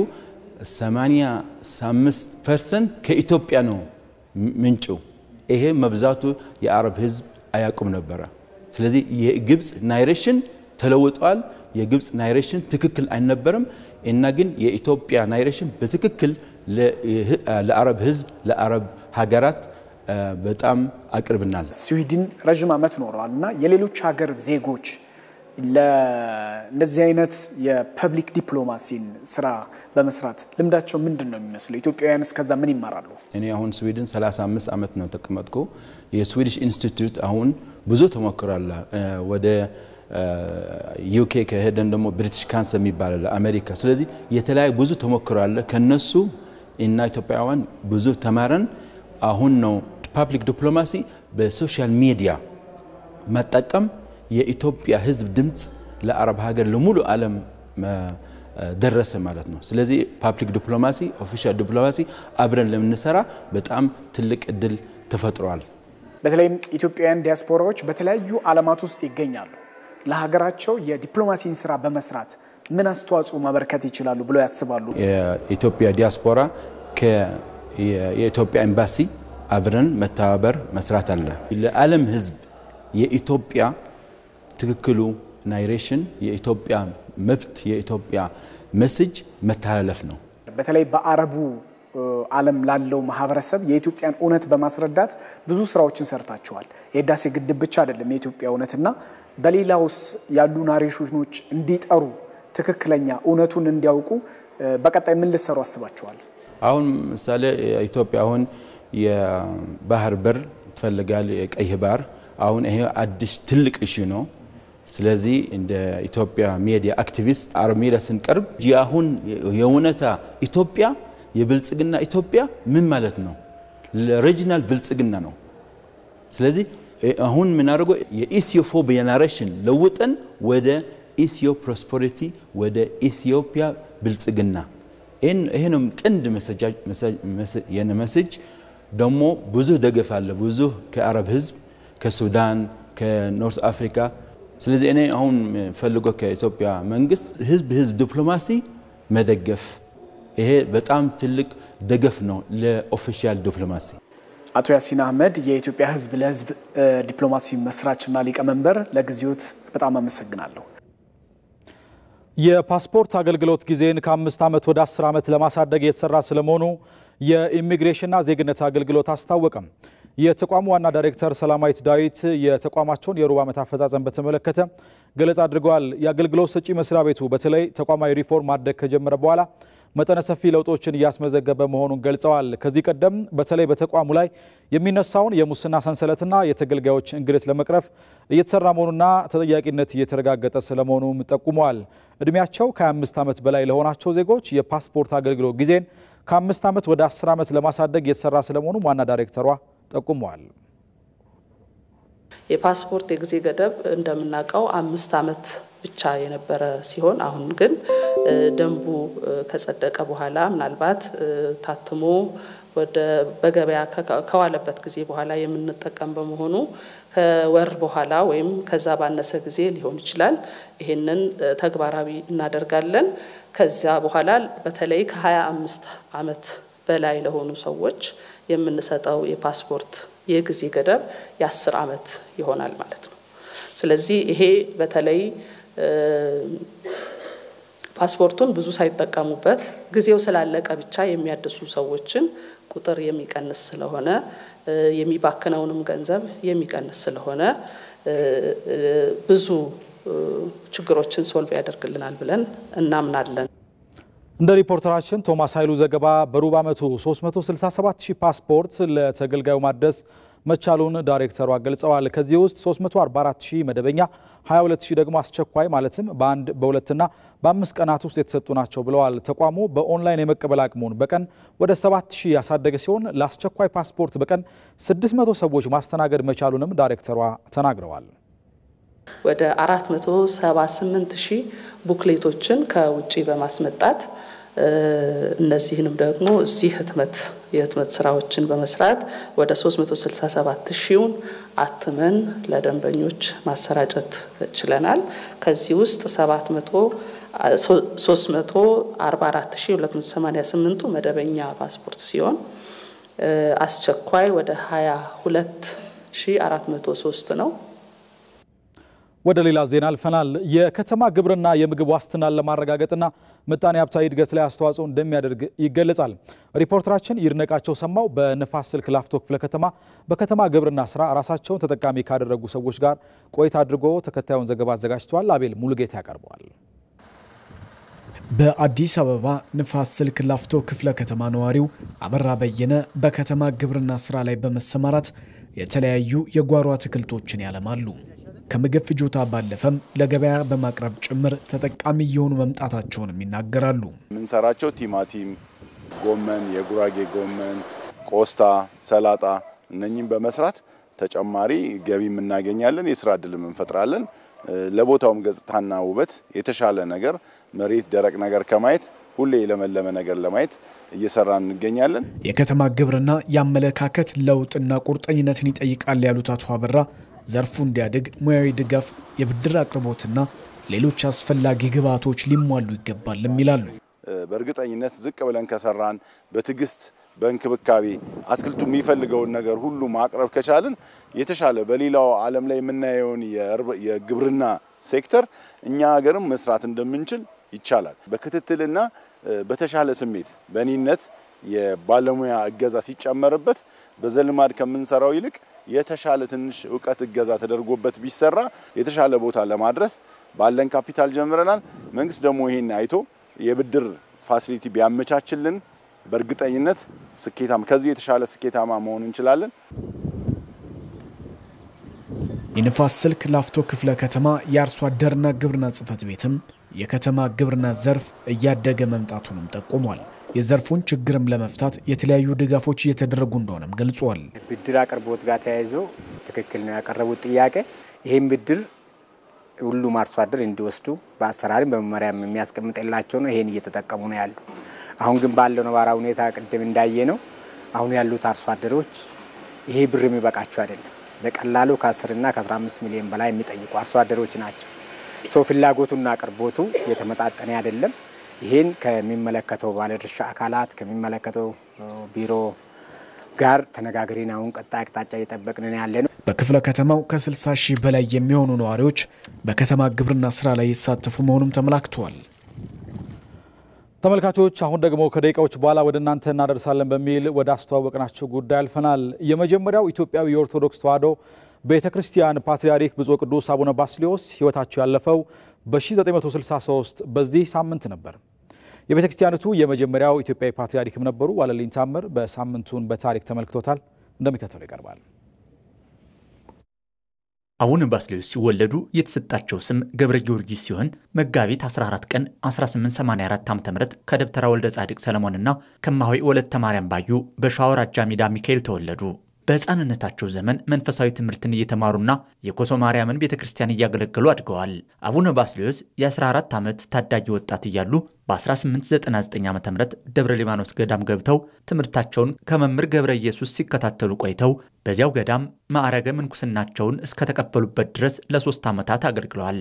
85% ከኢትዮጵያ ነው ምንጩ። ይሄ መብዛቱ የአረብ ህዝብ አያውቁም ነበረ። ስለዚህ የግብጽ ናይሬሽን ተለውጧል። የግብጽ ናይሬሽን ትክክል አይነበርም እና ግን የኢትዮጵያ ናይሬሽን በትክክል ለአረብ ህዝብ ለአረብ ሀገራት በጣም አቅርብናል። ስዊድን ረጅም ዓመት ኖረዋልና የሌሎች ሀገር ዜጎች ለእንደዚህ አይነት የፐብሊክ ዲፕሎማሲን ስራ በመስራት ልምዳቸው ምንድን ነው የሚመስለው? ኢትዮጵያውያን እስከዛ ምን ይማራሉ? እኔ አሁን ስዊድን 35 ዓመት ነው ተቀመጥኩ። የስዊዲሽ ኢንስቲትዩት አሁን ብዙ ተሞክሯል። ወደ ዩኬ ከሄደን ደግሞ ብሪቲሽ ካንሰል የሚባል አሜሪካ። ስለዚህ የተለያየ ብዙ ተሞክሯል። ከነሱ እና ኢትዮጵያውያን ብዙ ተማረን። አሁን ነው ፐብሊክ ዲፕሎማሲ በሶሻል ሚዲያ መጠቀም የኢትዮጵያ ህዝብ ድምጽ ለአረብ ሀገር ለሙሉ ዓለም ደረሰ ማለት ነው። ስለዚህ ፐብሊክ ዲፕሎማሲ ኦፊሻል ዲፕሎማሲ አብረን ለምንሰራ በጣም ትልቅ እድል ተፈጥሯል። በተለይም ኢትዮጵያውያን ዲያስፖራዎች በተለያዩ ዓለማት ውስጥ ይገኛሉ። ለሀገራቸው የዲፕሎማሲን ስራ በመስራት ምን አስተዋጽኦ ማበርከት ይችላሉ ብለው ያስባሉ? የኢትዮጵያ ዲያስፖራ የኢትዮጵያ ኤምባሲ አብረን መተባበር መስራት አለ። ለዓለም ህዝብ የኢትዮጵያ ትክክሉ ናይሬሽን የኢትዮጵያ መብት የኢትዮጵያ ሜሴጅ መተላለፍ ነው። በተለይ በአረቡ ዓለም ላለው ማህበረሰብ የኢትዮጵያን እውነት በማስረዳት ብዙ ስራዎችን ሰርታቸዋል። የህዳሴ ግድብ ብቻ አይደለም የኢትዮጵያ እውነትና በሌላውስ ያሉ ናሬሽኖች እንዲጠሩ ትክክለኛ እውነቱን እንዲያውቁ በቀጣይ ምን ልሰሩ አስባቸዋል? አሁን ምሳሌ ኢትዮጵያ አሁን የባህር በር ትፈልጋል የቀይ ባህር አሁን ይሄ አዲስ ትልቅ ኢሹ ነው። ስለዚህ እንደ ኢትዮጵያ ሚዲያ አክቲቪስት አርሜላ ስንቀርብ አሁን የእውነታ ኢትዮጵያ የብልጽግና ኢትዮጵያ ምን ማለት ነው? ለሪጂናል ብልጽግና ነው። ስለዚህ አሁን ምን አድርጎ የኢትዮጵያ ናሬሽን ለውጠን ወደ ኢትዮ ፕሮስፐሪቲ ወደ ኢትዮጵያ ብልጽግና ይሄንም ቅንድ ሜሴጅ ደግሞ ብዙ ደገፍ አለ ብዙ ከአረብ ህዝብ ከሱዳን ከኖርት አፍሪካ። ስለዚህ እኔ አሁን ፈልጎ ከኢትዮጵያ መንግስት ህዝብ ዲፕሎማሲ መደገፍ ይሄ በጣም ትልቅ ደገፍ ነው ለኦፊሻል ዲፕሎማሲ። አቶ ያሲን አህመድ የኢትዮጵያ ህዝብ ለህዝብ ዲፕሎማሲ መስራችና ሊቀመንበር ለጊዜዎት በጣም አመሰግናለሁ። የፓስፖርት አገልግሎት ጊዜን ከ5 ዓመት ወደ 10 ዓመት ለማሳደግ የተሰራ ስለመሆኑ የኢሚግሬሽንና ዜግነት አገልግሎት አስታወቀም። የተቋሙ ዋና ዳይሬክተር ሰላማዊት ዳዊት የተቋማቸውን የሩብ ዓመት አፈጻጸም በተመለከተ ገለጻ አድርገዋል። የአገልግሎት ሰጪ መስሪያ ቤቱ በተለይ ተቋማዊ ሪፎርም ማድረግ ከጀመረ በኋላ መጠነ ሰፊ ለውጦችን እያስመዘገበ መሆኑን ገልጸዋል። ከዚህ ቀደም በተለይ በተቋሙ ላይ የሚነሳውን የሙስና ሰንሰለትና የተገልጋዮች እንግልት ለመቅረፍ እየተሰራ መሆኑና ተጠያቂነት እየተረጋገጠ ስለመሆኑም ጠቁመዋል። እድሜያቸው ከ25 ዓመት በላይ ለሆናቸው ዜጎች የፓስፖርት አገልግሎት ጊዜን ከ5 ዓመት ወደ 10 ዓመት ለማሳደግ እየተሰራ ስለመሆኑ ዋና ዳይሬክተሯ ጠቁመዋል። የፓስፖርት የጊዜ ገደብ እንደምናውቀው 5 ዓመት ብቻ የነበረ ሲሆን አሁን ግን ደንቡ ከጸደቀ በኋላ ምናልባት ታትሞ ወደ በገበያ ከዋለበት ጊዜ በኋላ የምንጠቀም በመሆኑ ከወር በኋላ ወይም ከዛ ባነሰ ጊዜ ሊሆን ይችላል ይሄንን ተግባራዊ እናደርጋለን። ከዛ በኋላ በተለይ ከ25 ዓመት በላይ ለሆኑ ሰዎች የምንሰጠው የፓስፖርት የጊዜ ገደብ የ10 ዓመት ይሆናል ማለት ነው። ስለዚህ ይሄ በተለይ ፓስፖርቱን ብዙ ሳይጠቀሙበት ጊዜው ስላለቀ ብቻ የሚያድሱ ሰዎችን ቁጥር የሚቀንስ ስለሆነ የሚባክነውንም ገንዘብ የሚቀንስ ስለሆነ ብዙ ችግሮችን ሶልቭ ያደርግልናል ብለን እናምናለን። እንደ ሪፖርተራችን ቶማስ ኃይሉ ዘገባ በሩብ ዓመቱ 367,000 ፓስፖርት ለተገልጋዩ ማድረስ መቻሉን ዳይሬክተሯ ገልጸዋል። ከዚህ ውስጥ 344,000 መደበኛ 22,000 ደግሞ አስቸኳይ ማለትም በአንድ በሁለትና በ5 ቀናት ውስጥ የተሰጡ ናቸው ብለዋል። ተቋሙ በኦንላይን የመቀበል አቅሙን በቀን ወደ 7,000 ያሳደገ ሲሆን ለአስቸኳይ ፓስፖርት በቀን 600 ሰዎች ማስተናገድ መቻሉንም ዳይሬክተሯ ተናግረዋል። ወደ 478,000 ቡክሌቶችን ከውጪ በማስመጣት እነዚህንም ደግሞ እዚህ የህትመት ስራዎችን በመስራት ወደ 367,000ን አትመን ለደንበኞች ማሰራጨት ችለናል። ከዚህ ውስጥ 344,288ቱ መደበኛ ፓስፖርት ሲሆን አስቸኳይ ወደ 22,403 ነው። ወደ ሌላ ዜና አልፈናል። የከተማ ግብርና የምግብ ዋስትናን ለማረጋገጥና ምጣኔ ሀብታዊ እድገት ላይ አስተዋጽኦ እንደሚያደርግ ይገለጻል። ሪፖርተራችን ይድነቃቸው ሰማው በንፋስ ስልክ ላፍቶ ክፍለ ከተማ በከተማ ግብርና ስራ ራሳቸውን ተጠቃሚ ካደረጉ ሰዎች ጋር ቆይታ አድርጎ ተከታዩን ዘገባ አዘጋጅቷል። አቤል ሙሉጌታ ያቀርበዋል። በአዲስ አበባ ንፋስ ስልክ ላፍቶ ክፍለ ከተማ ነዋሪው አበራ በየነ በከተማ ግብርና ስራ ላይ በመሰማራት የተለያዩ የጓሮ አትክልቶችን ያለማሉ። ከምግብ ፍጆታ ባለፈም ለገበያ በማቅረብ ጭምር ተጠቃሚ የሆኑ መምጣታቸውንም ይናገራሉ። ምንሰራቸው ቲማቲም፣ ጎመን፣ የጉራጌ ጎመን፣ ቆስታ፣ ሰላጣ እነኚህን በመስራት ተጨማሪ ገቢ እናገኛለን፣ የስራ ዕድልም እንፈጥራለን። ለቦታውም ገጽታና ውበት የተሻለ ነገር መሬት ደረቅ ነገር ከማየት ሁሌ ለመለመ ነገር ለማየት እየሰራን እንገኛለን። የከተማ ግብርና ያመለካከት ለውጥና ቁርጠኝነትን ይጠይቃል ያሉት አቶ አበራ ዘርፉ እንዲያድግ ሙያዊ ድጋፍ፣ የብድር አቅርቦትና ሌሎች አስፈላጊ ግብዓቶች ሊሟሉ ይገባልም ይላሉ። በእርግጠኝነት ዝቅ ብለን ከሰራን በትግስት በእንክብካቤ አትክልቱ የሚፈልገውን ነገር ሁሉ ማቅረብ ከቻልን የተሻለ በሌላው ዓለም ላይ የምናየውን የግብርና ሴክተር እኛ ሀገርም መስራት እንደምንችል ይቻላል። በክትትልና በተሻለ ስሜት በእኔነት የባለሙያ እገዛ ሲጨመርበት በዘልማድ ከምንሰራው ይልቅ የተሻለ ትንሽ ዕውቀት እገዛ ተደርጎበት ቢሰራ የተሻለ ቦታ ለማድረስ ባለን ካፒታል ጀምረናል። መንግስት ደግሞ ይሄን አይቶ የብድር ፋሲሊቲ ቢያመቻችልን በእርግጠኝነት ከዚህ የተሻለ ስኬታማ መሆን እንችላለን። የንፋስ ስልክ ላፍቶ ክፍለ ከተማ የአርሶ አደርና ግብርና ጽሕፈት ቤትም የከተማ ግብርና ዘርፍ እያደገ መምጣቱንም ጠቁሟል። የዘርፉን ችግርም ለመፍታት የተለያዩ ድጋፎች እየተደረጉ እንደሆነም ገልጿል። ብድር አቅርቦት ጋር ተያይዞ ትክክል ነው ያቀረቡት ጥያቄ። ይሄን ብድር ሁሉም አርሶ አደር እንዲወስዱ በአሰራርም በመመሪያም የሚያስቀምጥላቸው ነው። ይሄን እየተጠቀሙ ነው ያሉ። አሁን ግን ባለው ነባራዊ ሁኔታ ቅድም እንዳየ ነው አሁን ያሉት አርሶ አደሮች ይሄ ብር የሚበቃቸው አይደለም። በቀላሉ ከ10 እና ከ15 ሚሊዮን በላይ የሚጠይቁ አርሶ አደሮች ናቸው። ፍላጎቱና አቅርቦቱ የተመጣጠነ አይደለም። ይሄን ከሚመለከተው ባለድርሻ አካላት ከሚመለከተው ቢሮ ጋር ተነጋግረን አሁን ቀጣይ አቅጣጫ እየጠበቅን ያለነው። በክፍለ ከተማው ከ60 ሺህ በላይ የሚሆኑ ነዋሪዎች በከተማ ግብርና ስራ ላይ የተሳተፉ መሆኑም ተመላክቷል። ተመልካቾች አሁን ደግሞ ከደቂቃዎች በኋላ ወደ እናንተ እናደርሳለን በሚል ወደ አስተዋወቅናቸው ጉዳይ አልፈናል። የመጀመሪያው ኢትዮጵያዊ የኦርቶዶክስ ተዋሕዶ ቤተክርስቲያን ፓትርያርክ ብፁዕ ቅዱስ አቡነ ባስልዮስ ሕይወታቸው ያለፈው በ1963 በዚህ ሳምንት ነበር። የቤተክርስቲያኒቱ የመጀመሪያው ኢትዮጵያዊ ፓትርያርክም ነበሩ። ዋለልኝ ታምር በሳምንቱን በታሪክ ተመልክቶታል፣ እንደሚከተለው ይቀርባል። አቡነ ባስልዮስ ሲወለዱ የተሰጣቸው ስም ገብረ ጊዮርጊስ ሲሆን መጋቢት 14 ቀን 1884 ዓ.ም ከደብተራ ወልደ ጻድቅ ሰለሞንና ከማሆይ ወለተ ማርያም ባዩ በሸዋ አውራጃ ሜዳ ሚካኤል ተወለዱ። በሕፃንነታቸው ዘመን መንፈሳዊ ትምህርትን እየተማሩና የኮሶ ማርያምን ቤተክርስቲያን እያገለገሉ አድገዋል። አቡነ ባስልዮስ የ14 ዓመት ታዳጊ ወጣት እያሉ በ1899 ዓ.ም ደብረ ሊባኖስ ገዳም ገብተው ትምህርታቸውን ከመምህር ገብረ ኢየሱስ ሲከታተሉ ቆይተው በዚያው ገዳም ማዕረገ ምንኩስናቸውን እስከተቀበሉበት ድረስ ለ3 ዓመታት አገልግለዋል።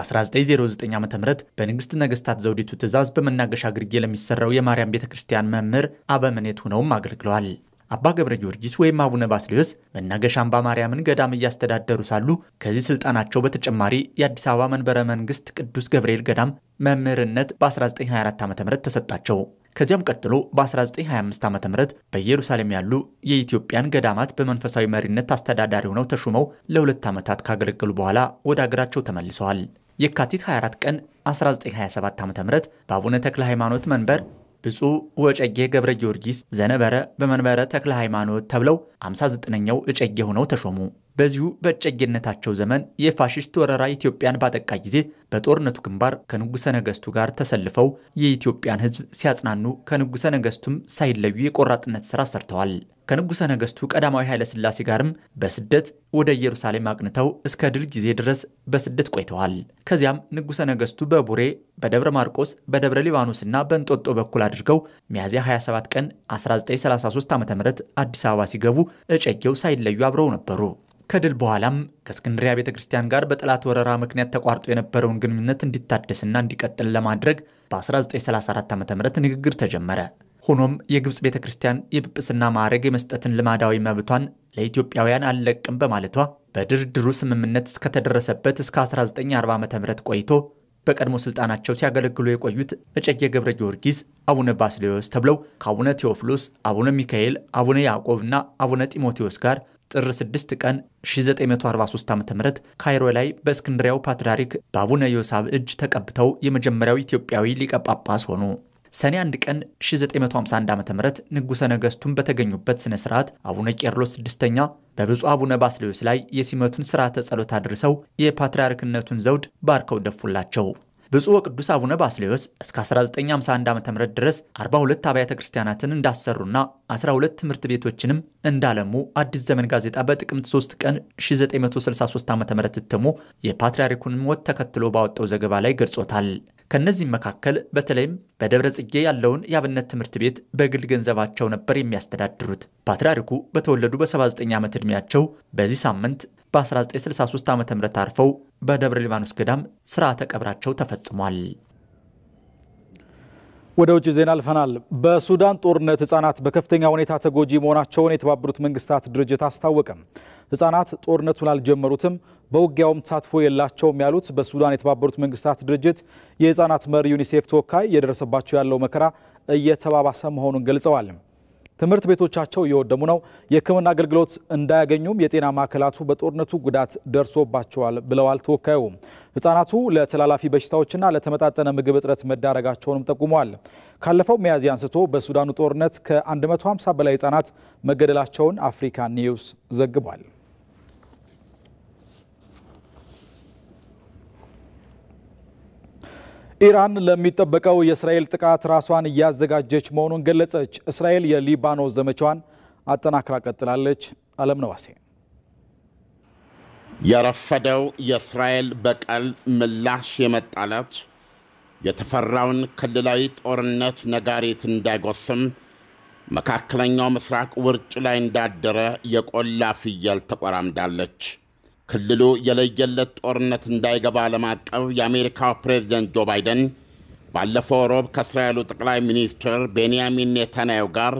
በ1909 ዓ.ም በንግሥት ነገሥታት ዘውዲቱ ትእዛዝ በመናገሻ ግርጌ ለሚሰራው የማርያም ቤተክርስቲያን መምህር አበምኔት ሆነውም አገልግለዋል። አባ ገብረ ጊዮርጊስ ወይም አቡነ ባስልዮስ መናገሻ አምባ ማርያምን ገዳም እያስተዳደሩ ሳሉ ከዚህ ስልጣናቸው በተጨማሪ የአዲስ አበባ መንበረ መንግስት ቅዱስ ገብርኤል ገዳም መምህርነት በ1924 ዓ.ም ተሰጣቸው። ከዚያም ቀጥሎ በ1925 ዓ.ም በኢየሩሳሌም ያሉ የኢትዮጵያን ገዳማት በመንፈሳዊ መሪነት አስተዳዳሪ ሆነው ተሹመው ለ2 ዓመታት ካገለገሉ በኋላ ወደ አገራቸው ተመልሰዋል። የካቲት 24 ቀን 1927 ዓ.ም በአቡነ ተክለ ሃይማኖት መንበር ብፁዕ ወጨጌ ገብረ ጊዮርጊስ ዘነበረ በመንበረ ተክለ ሃይማኖት ተብለው 59ኛው እጨጌ ሆነው ተሾሙ። በዚሁ በእጨጌነታቸው ዘመን የፋሽስት ወረራ ኢትዮጵያን ባጠቃ ጊዜ በጦርነቱ ግንባር ከንጉሠ ነገሥቱ ጋር ተሰልፈው የኢትዮጵያን ሕዝብ ሲያጽናኑ ከንጉሠ ነገሥቱም ሳይለዩ የቆራጥነት ሥራ ሰርተዋል። ከንጉሠ ነገሥቱ ቀዳማዊ ኃይለ ሥላሴ ጋርም በስደት ወደ ኢየሩሳሌም አቅንተው እስከ ድል ጊዜ ድረስ በስደት ቆይተዋል። ከዚያም ንጉሠ ነገሥቱ በቡሬ፣ በደብረ ማርቆስ፣ በደብረ ሊባኖስና በእንጦጦ በኩል አድርገው ሚያዝያ 27 ቀን 1933 ዓ.ም አዲስ አበባ ሲገቡ እጨጌው ሳይለዩ አብረው ነበሩ። ከድል በኋላም ከእስክንድሪያ ቤተክርስቲያን ጋር በጠላት ወረራ ምክንያት ተቋርጦ የነበረውን ግንኙነት እንዲታደስና እንዲቀጥል ለማድረግ በ1934 ዓ.ም ንግግር ተጀመረ። ሆኖም የግብጽ ቤተክርስቲያን የጵጵስና ማዕረግ የመስጠትን ልማዳዊ መብቷን ለኢትዮጵያውያን አልለቅም በማለቷ በድርድሩ ስምምነት እስከተደረሰበት እስከ 1940 ዓ.ም ቆይቶ በቀድሞ ስልጣናቸው ሲያገለግሉ የቆዩት እጨጌ ገብረ ጊዮርጊስ አቡነ ባስልዮስ ተብለው ከአቡነ ቴዎፍሎስ፣ አቡነ ሚካኤል፣ አቡነ ያዕቆብና አቡነ ጢሞቴዎስ ጋር ጥር 6 ቀን 1943 ዓ.ም ካይሮ ላይ በእስክንድሪያው ፓትርያርክ በአቡነ ዮሳብ እጅ ተቀብተው የመጀመሪያው ኢትዮጵያዊ ሊቀ ጳጳስ ሆኑ። ሰኔ 1 ቀን 1951 ዓ.ም ንጉሠ ነገሥቱን በተገኙበት ስነ ስርዓት አቡነ ቄርሎስ ስድስተኛ በብፁዕ አቡነ ባስልዮስ ላይ የሲመቱን ሥርዓተ ጸሎት አድርሰው የፓትርያርክነቱን ዘውድ ባርከው ደፉላቸው። ብፁዕ ወቅዱስ አቡነ ባስልዮስ እስከ 1951 ዓ.ም ድረስ 42 አብያተ ክርስቲያናትን እንዳሰሩና 12 ትምህርት ቤቶችንም እንዳለሙ አዲስ ዘመን ጋዜጣ በጥቅምት 3 ቀን 1963 ዓ.ም እትሙ የፓትርያርኩን ሞት ተከትሎ ባወጣው ዘገባ ላይ ገልጾታል። ከነዚህም መካከል በተለይም በደብረ ጽጌ ያለውን የአብነት ትምህርት ቤት በግል ገንዘባቸው ነበር የሚያስተዳድሩት። ፓትርያርኩ በተወለዱ በ79 ዓመት ዕድሜያቸው በዚህ ሳምንት በ1963 ዓ.ም አርፈው በደብረ ሊባኖስ ገዳም ስርዓተ ቀብራቸው ተፈጽሟል። ወደ ውጭ ዜና አልፈናል። በሱዳን ጦርነት ህጻናት በከፍተኛ ሁኔታ ተጎጂ መሆናቸውን የተባበሩት መንግስታት ድርጅት አስታወቀ። ህጻናት ጦርነቱን አልጀመሩትም፣ በውጊያውም ተሳትፎ የላቸውም ያሉት በሱዳን የተባበሩት መንግስታት ድርጅት የህጻናት መሪ ዩኒሴፍ ተወካይ የደረሰባቸው ያለው መከራ እየተባባሰ መሆኑን ገልጸዋል። ትምህርት ቤቶቻቸው እየወደሙ ነው፣ የህክምና አገልግሎት እንዳያገኙም የጤና ማዕከላቱ በጦርነቱ ጉዳት ደርሶባቸዋል ብለዋል ተወካዩ። ህጻናቱ ለተላላፊ በሽታዎችና ለተመጣጠነ ምግብ እጥረት መዳረጋቸውንም ጠቁመዋል። ካለፈው ሚያዝያ አንስቶ በሱዳኑ ጦርነት ከ150 በላይ ህጻናት መገደላቸውን አፍሪካ ኒውስ ዘግቧል። ኢራን ለሚጠበቀው የእስራኤል ጥቃት ራሷን እያዘጋጀች መሆኑን ገለጸች። እስራኤል የሊባኖስ ዘመቻዋን አጠናክራ ቀጥላለች። አለም ነዋሴ የረፈደው የእስራኤል በቀል ምላሽ የመጣለት የተፈራውን ክልላዊ ጦርነት ነጋሪት እንዳይጎስም መካከለኛው ምስራቅ ውርጭ ላይ እንዳደረ የቆላ ፍየል ተቆራምዳለች። ክልሉ የለየለት ጦርነት እንዳይገባ ለማቀብ የአሜሪካው ፕሬዝዳንት ጆ ባይደን ባለፈው ሮብ ከእስራኤሉ ጠቅላይ ሚኒስትር ቤንያሚን ኔታንያሁ ጋር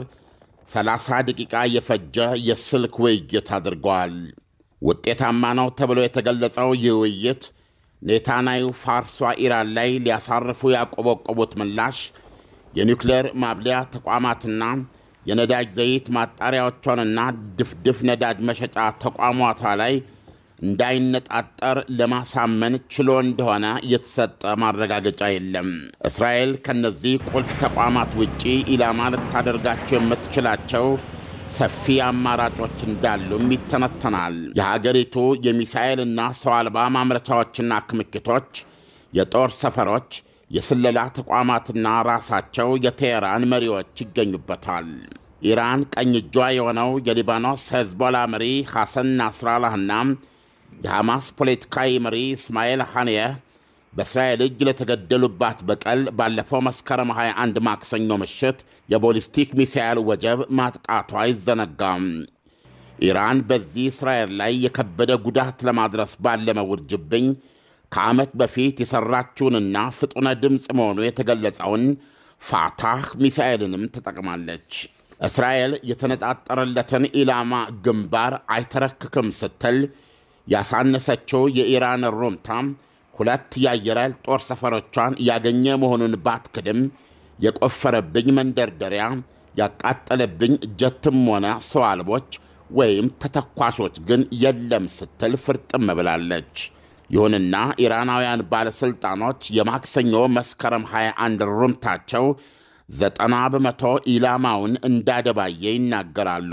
30 ደቂቃ የፈጀ የስልክ ውይይት አድርገዋል። ውጤታማ ነው ተብሎ የተገለጸው ይህ ውይይት ኔታንያሁ ፋርሷ ኢራን ላይ ሊያሳርፉ ያቆበቆቡት ምላሽ የኒውክሌር ማብለያ ተቋማትና የነዳጅ ዘይት ማጣሪያዎቿንና ድፍድፍ ነዳጅ መሸጫ ተቋማቷ ላይ እንዳይነጣጠር ለማሳመን ችሎ እንደሆነ የተሰጠ ማረጋገጫ የለም። እስራኤል ከነዚህ ቁልፍ ተቋማት ውጪ ኢላማ ልታደርጋቸው የምትችላቸው ሰፊ አማራጮች እንዳሉም ይተነተናል። የሀገሪቱ የሚሳኤልና ሰው አልባ ማምረቻዎችና ክምችቶች፣ የጦር ሰፈሮች፣ የስለላ ተቋማትና ራሳቸው የቴህራን መሪዎች ይገኙበታል። ኢራን ቀኝ እጇ የሆነው የሊባኖስ ሄዝቦላ መሪ ሐሰን ናስራላህና የሐማስ ፖለቲካዊ መሪ እስማኤል ሐኒየህ በእስራኤል እጅ ለተገደሉባት በቀል ባለፈው መስከረም 21 ማክሰኞ ምሽት የቦሊስቲክ ሚሳኤል ወጀብ ማጥቃቷ አይዘነጋም። ኢራን በዚህ እስራኤል ላይ የከበደ ጉዳት ለማድረስ ባለመ ውርጅብኝ ከዓመት በፊት የሠራችውንና ፍጡነ ድምፅ መሆኑ የተገለጸውን ፋታህ ሚሳኤልንም ተጠቅማለች። እስራኤል የተነጣጠረለትን ኢላማ ግንባር አይተረክክም ስትል ያሳነሰችው የኢራን ሩምታ 2 የአየር ኃይል ጦር ሰፈሮቿን ያገኘ መሆኑን ባትክድም የቆፈረብኝ መንደርደሪያ፣ ያቃጠለብኝ ጀትም ሆነ ሰው አልቦች ወይም ተተኳሾች ግን የለም ስትል ፍርጥም ብላለች። ይሁንና ኢራናውያን ባለሥልጣኖች የማክሰኞ መስከረም 21 ሩምታቸው 90% ኢላማውን እንዳደባየ ይናገራሉ።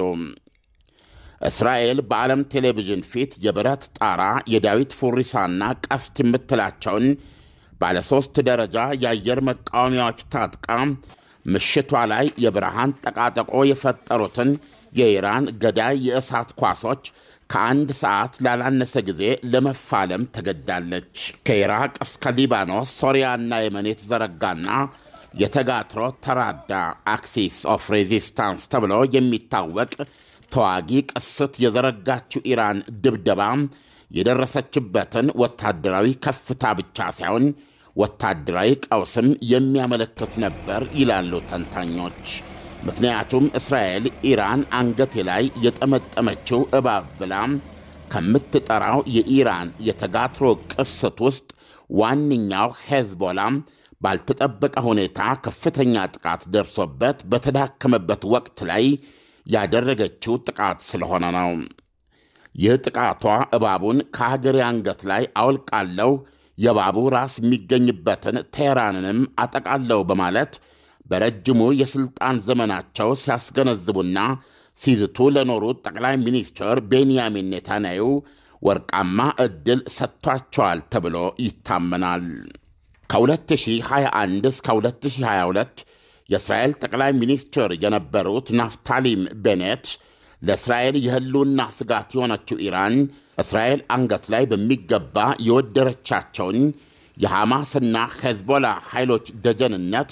እስራኤል በዓለም ቴሌቪዥን ፊት የብረት ጣራ፣ የዳዊት ፉሪሳና ቀስት የምትላቸውን ባለ 3 ደረጃ የአየር መቃወሚያዎች ታጥቃ ምሽቷ ላይ የብርሃን ጠቃጠቆ የፈጠሩትን የኢራን ገዳይ የእሳት ኳሶች ከ1 ሰዓት ላላነሰ ጊዜ ለመፋለም ተገዳለች። ከኢራቅ እስከ ሊባኖስ፣ ሶሪያና የመን የተዘረጋና የተጋትሮ ተራዳ አክሲስ ኦፍ ሬዚስታንስ ተብሎ የሚታወቅ ተዋጊ ቅስት የዘረጋችው ኢራን ድብደባ የደረሰችበትን ወታደራዊ ከፍታ ብቻ ሳይሆን ወታደራዊ ቀውስም የሚያመለክት ነበር ይላሉ ተንታኞች። ምክንያቱም እስራኤል ኢራን አንገቴ ላይ የጠመጠመችው እባብ ብላ ከምትጠራው የኢራን የተጋትሮ ቅስት ውስጥ ዋነኛው ሄዝቦላ ባልተጠበቀ ሁኔታ ከፍተኛ ጥቃት ደርሶበት በተዳከመበት ወቅት ላይ ያደረገችው ጥቃት ስለሆነ ነው። ይህ ጥቃቷ እባቡን ከሀገሬ አንገት ላይ አውልቃለሁ፣ የእባቡ ራስ የሚገኝበትን ቴህራንንም አጠቃለሁ በማለት በረጅሙ የሥልጣን ዘመናቸው ሲያስገነዝቡና ሲዝቱ ለኖሩት ጠቅላይ ሚኒስትር ቤንያሚን ኔታንያሁ ወርቃማ ዕድል ሰጥቷቸዋል ተብሎ ይታመናል። ከ2021 እስከ 2022 የእስራኤል ጠቅላይ ሚኒስትር የነበሩት ናፍታሊም ቤኔት ለእስራኤል የህልውና ስጋት የሆነችው ኢራን እስራኤል አንገት ላይ በሚገባ የወደረቻቸውን የሐማስና ሄዝቦላ ኃይሎች ደጀንነት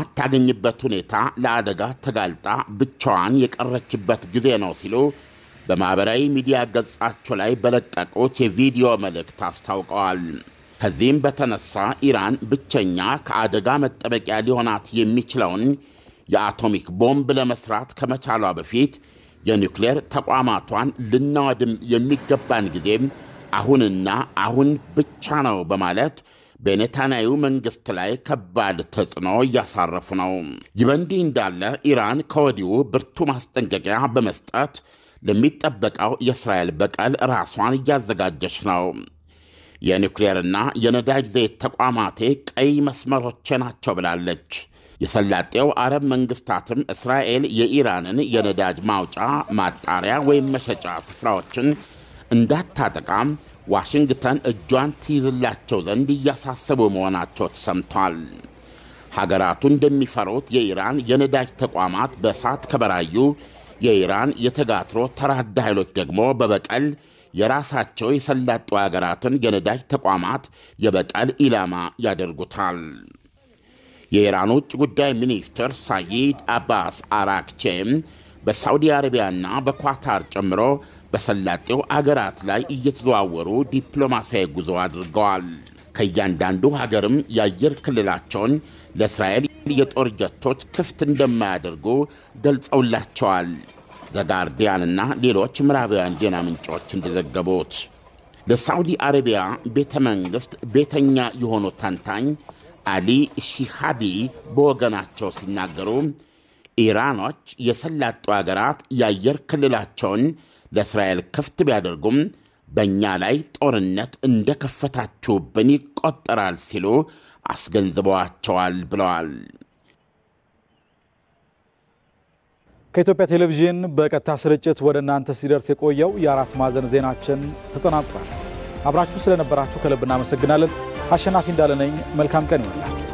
በማታገኝበት ሁኔታ ለአደጋ ተጋልጣ ብቻዋን የቀረችበት ጊዜ ነው ሲሉ በማህበራዊ ሚዲያ ገጻቸው ላይ በለቀቁት የቪዲዮ መልእክት አስታውቀዋል። ከዚህም በተነሳ ኢራን ብቸኛ ከአደጋ መጠበቂያ ሊሆናት የሚችለውን የአቶሚክ ቦምብ ለመስራት ከመቻሏ በፊት የኒውክሌር ተቋማቷን ልናወድም የሚገባን ጊዜም አሁንና አሁን ብቻ ነው በማለት በኔታንያሁ መንግስት ላይ ከባድ ተጽዕኖ እያሳረፉ ነው። ይህ በእንዲህ እንዳለ ኢራን ከወዲሁ ብርቱ ማስጠንቀቂያ በመስጠት ለሚጠበቀው የእስራኤል በቀል ራሷን እያዘጋጀች ነው። የኒውክሌርና የነዳጅ ዘይት ተቋማቴ ቀይ መስመሮቼ ናቸው ብላለች። የሰላጤው አረብ መንግስታትም እስራኤል የኢራንን የነዳጅ ማውጫ ማጣሪያ ወይም መሸጫ ስፍራዎችን እንዳታጠቃም ዋሽንግተን እጇን ትይዝላቸው ዘንድ እያሳሰቡ መሆናቸው ተሰምቷል። ሀገራቱ እንደሚፈሩት የኢራን የነዳጅ ተቋማት በእሳት ከበራዩ የኢራን የተጋትሮ ተራዳ ኃይሎች ደግሞ በበቀል የራሳቸው የሰላጡ ሀገራትን የነዳጅ ተቋማት የበቀል ኢላማ ያደርጉታል። የኢራን ውጭ ጉዳይ ሚኒስትር ሳይድ አባስ አራክቼም በሳዑዲ አረቢያና በኳታር ጨምሮ በሰላጤው አገራት ላይ እየተዘዋወሩ ዲፕሎማሲያዊ ጉዞ አድርገዋል። ከእያንዳንዱ ሀገርም የአየር ክልላቸውን ለእስራኤል የጦር ጀቶች ክፍት እንደማያደርጉ ገልጸውላቸዋል። ዘጋርዲያንና ሌሎች ምዕራባውያን ዜና ምንጮች እንደዘገቡት ለሳዑዲ አረቢያ ቤተ መንግሥት ቤተኛ የሆኑ ተንታኝ አሊ ሺሃቢ በወገናቸው ሲናገሩ ኢራኖች የሰላጡ አገራት የአየር ክልላቸውን ለእስራኤል ክፍት ቢያደርጉም በእኛ ላይ ጦርነት እንደከፈታችሁብን ይቆጠራል ሲሉ አስገንዝበዋቸዋል ብለዋል። ከኢትዮጵያ ቴሌቪዥን በቀጥታ ስርጭት ወደ እናንተ ሲደርስ የቆየው የአራት ማዕዘን ዜናችን ተጠናቋል። አብራችሁ ስለነበራችሁ ከልብ እናመሰግናለን። አሸናፊ እንዳለ ነኝ። መልካም ቀን ይሁንላችሁ።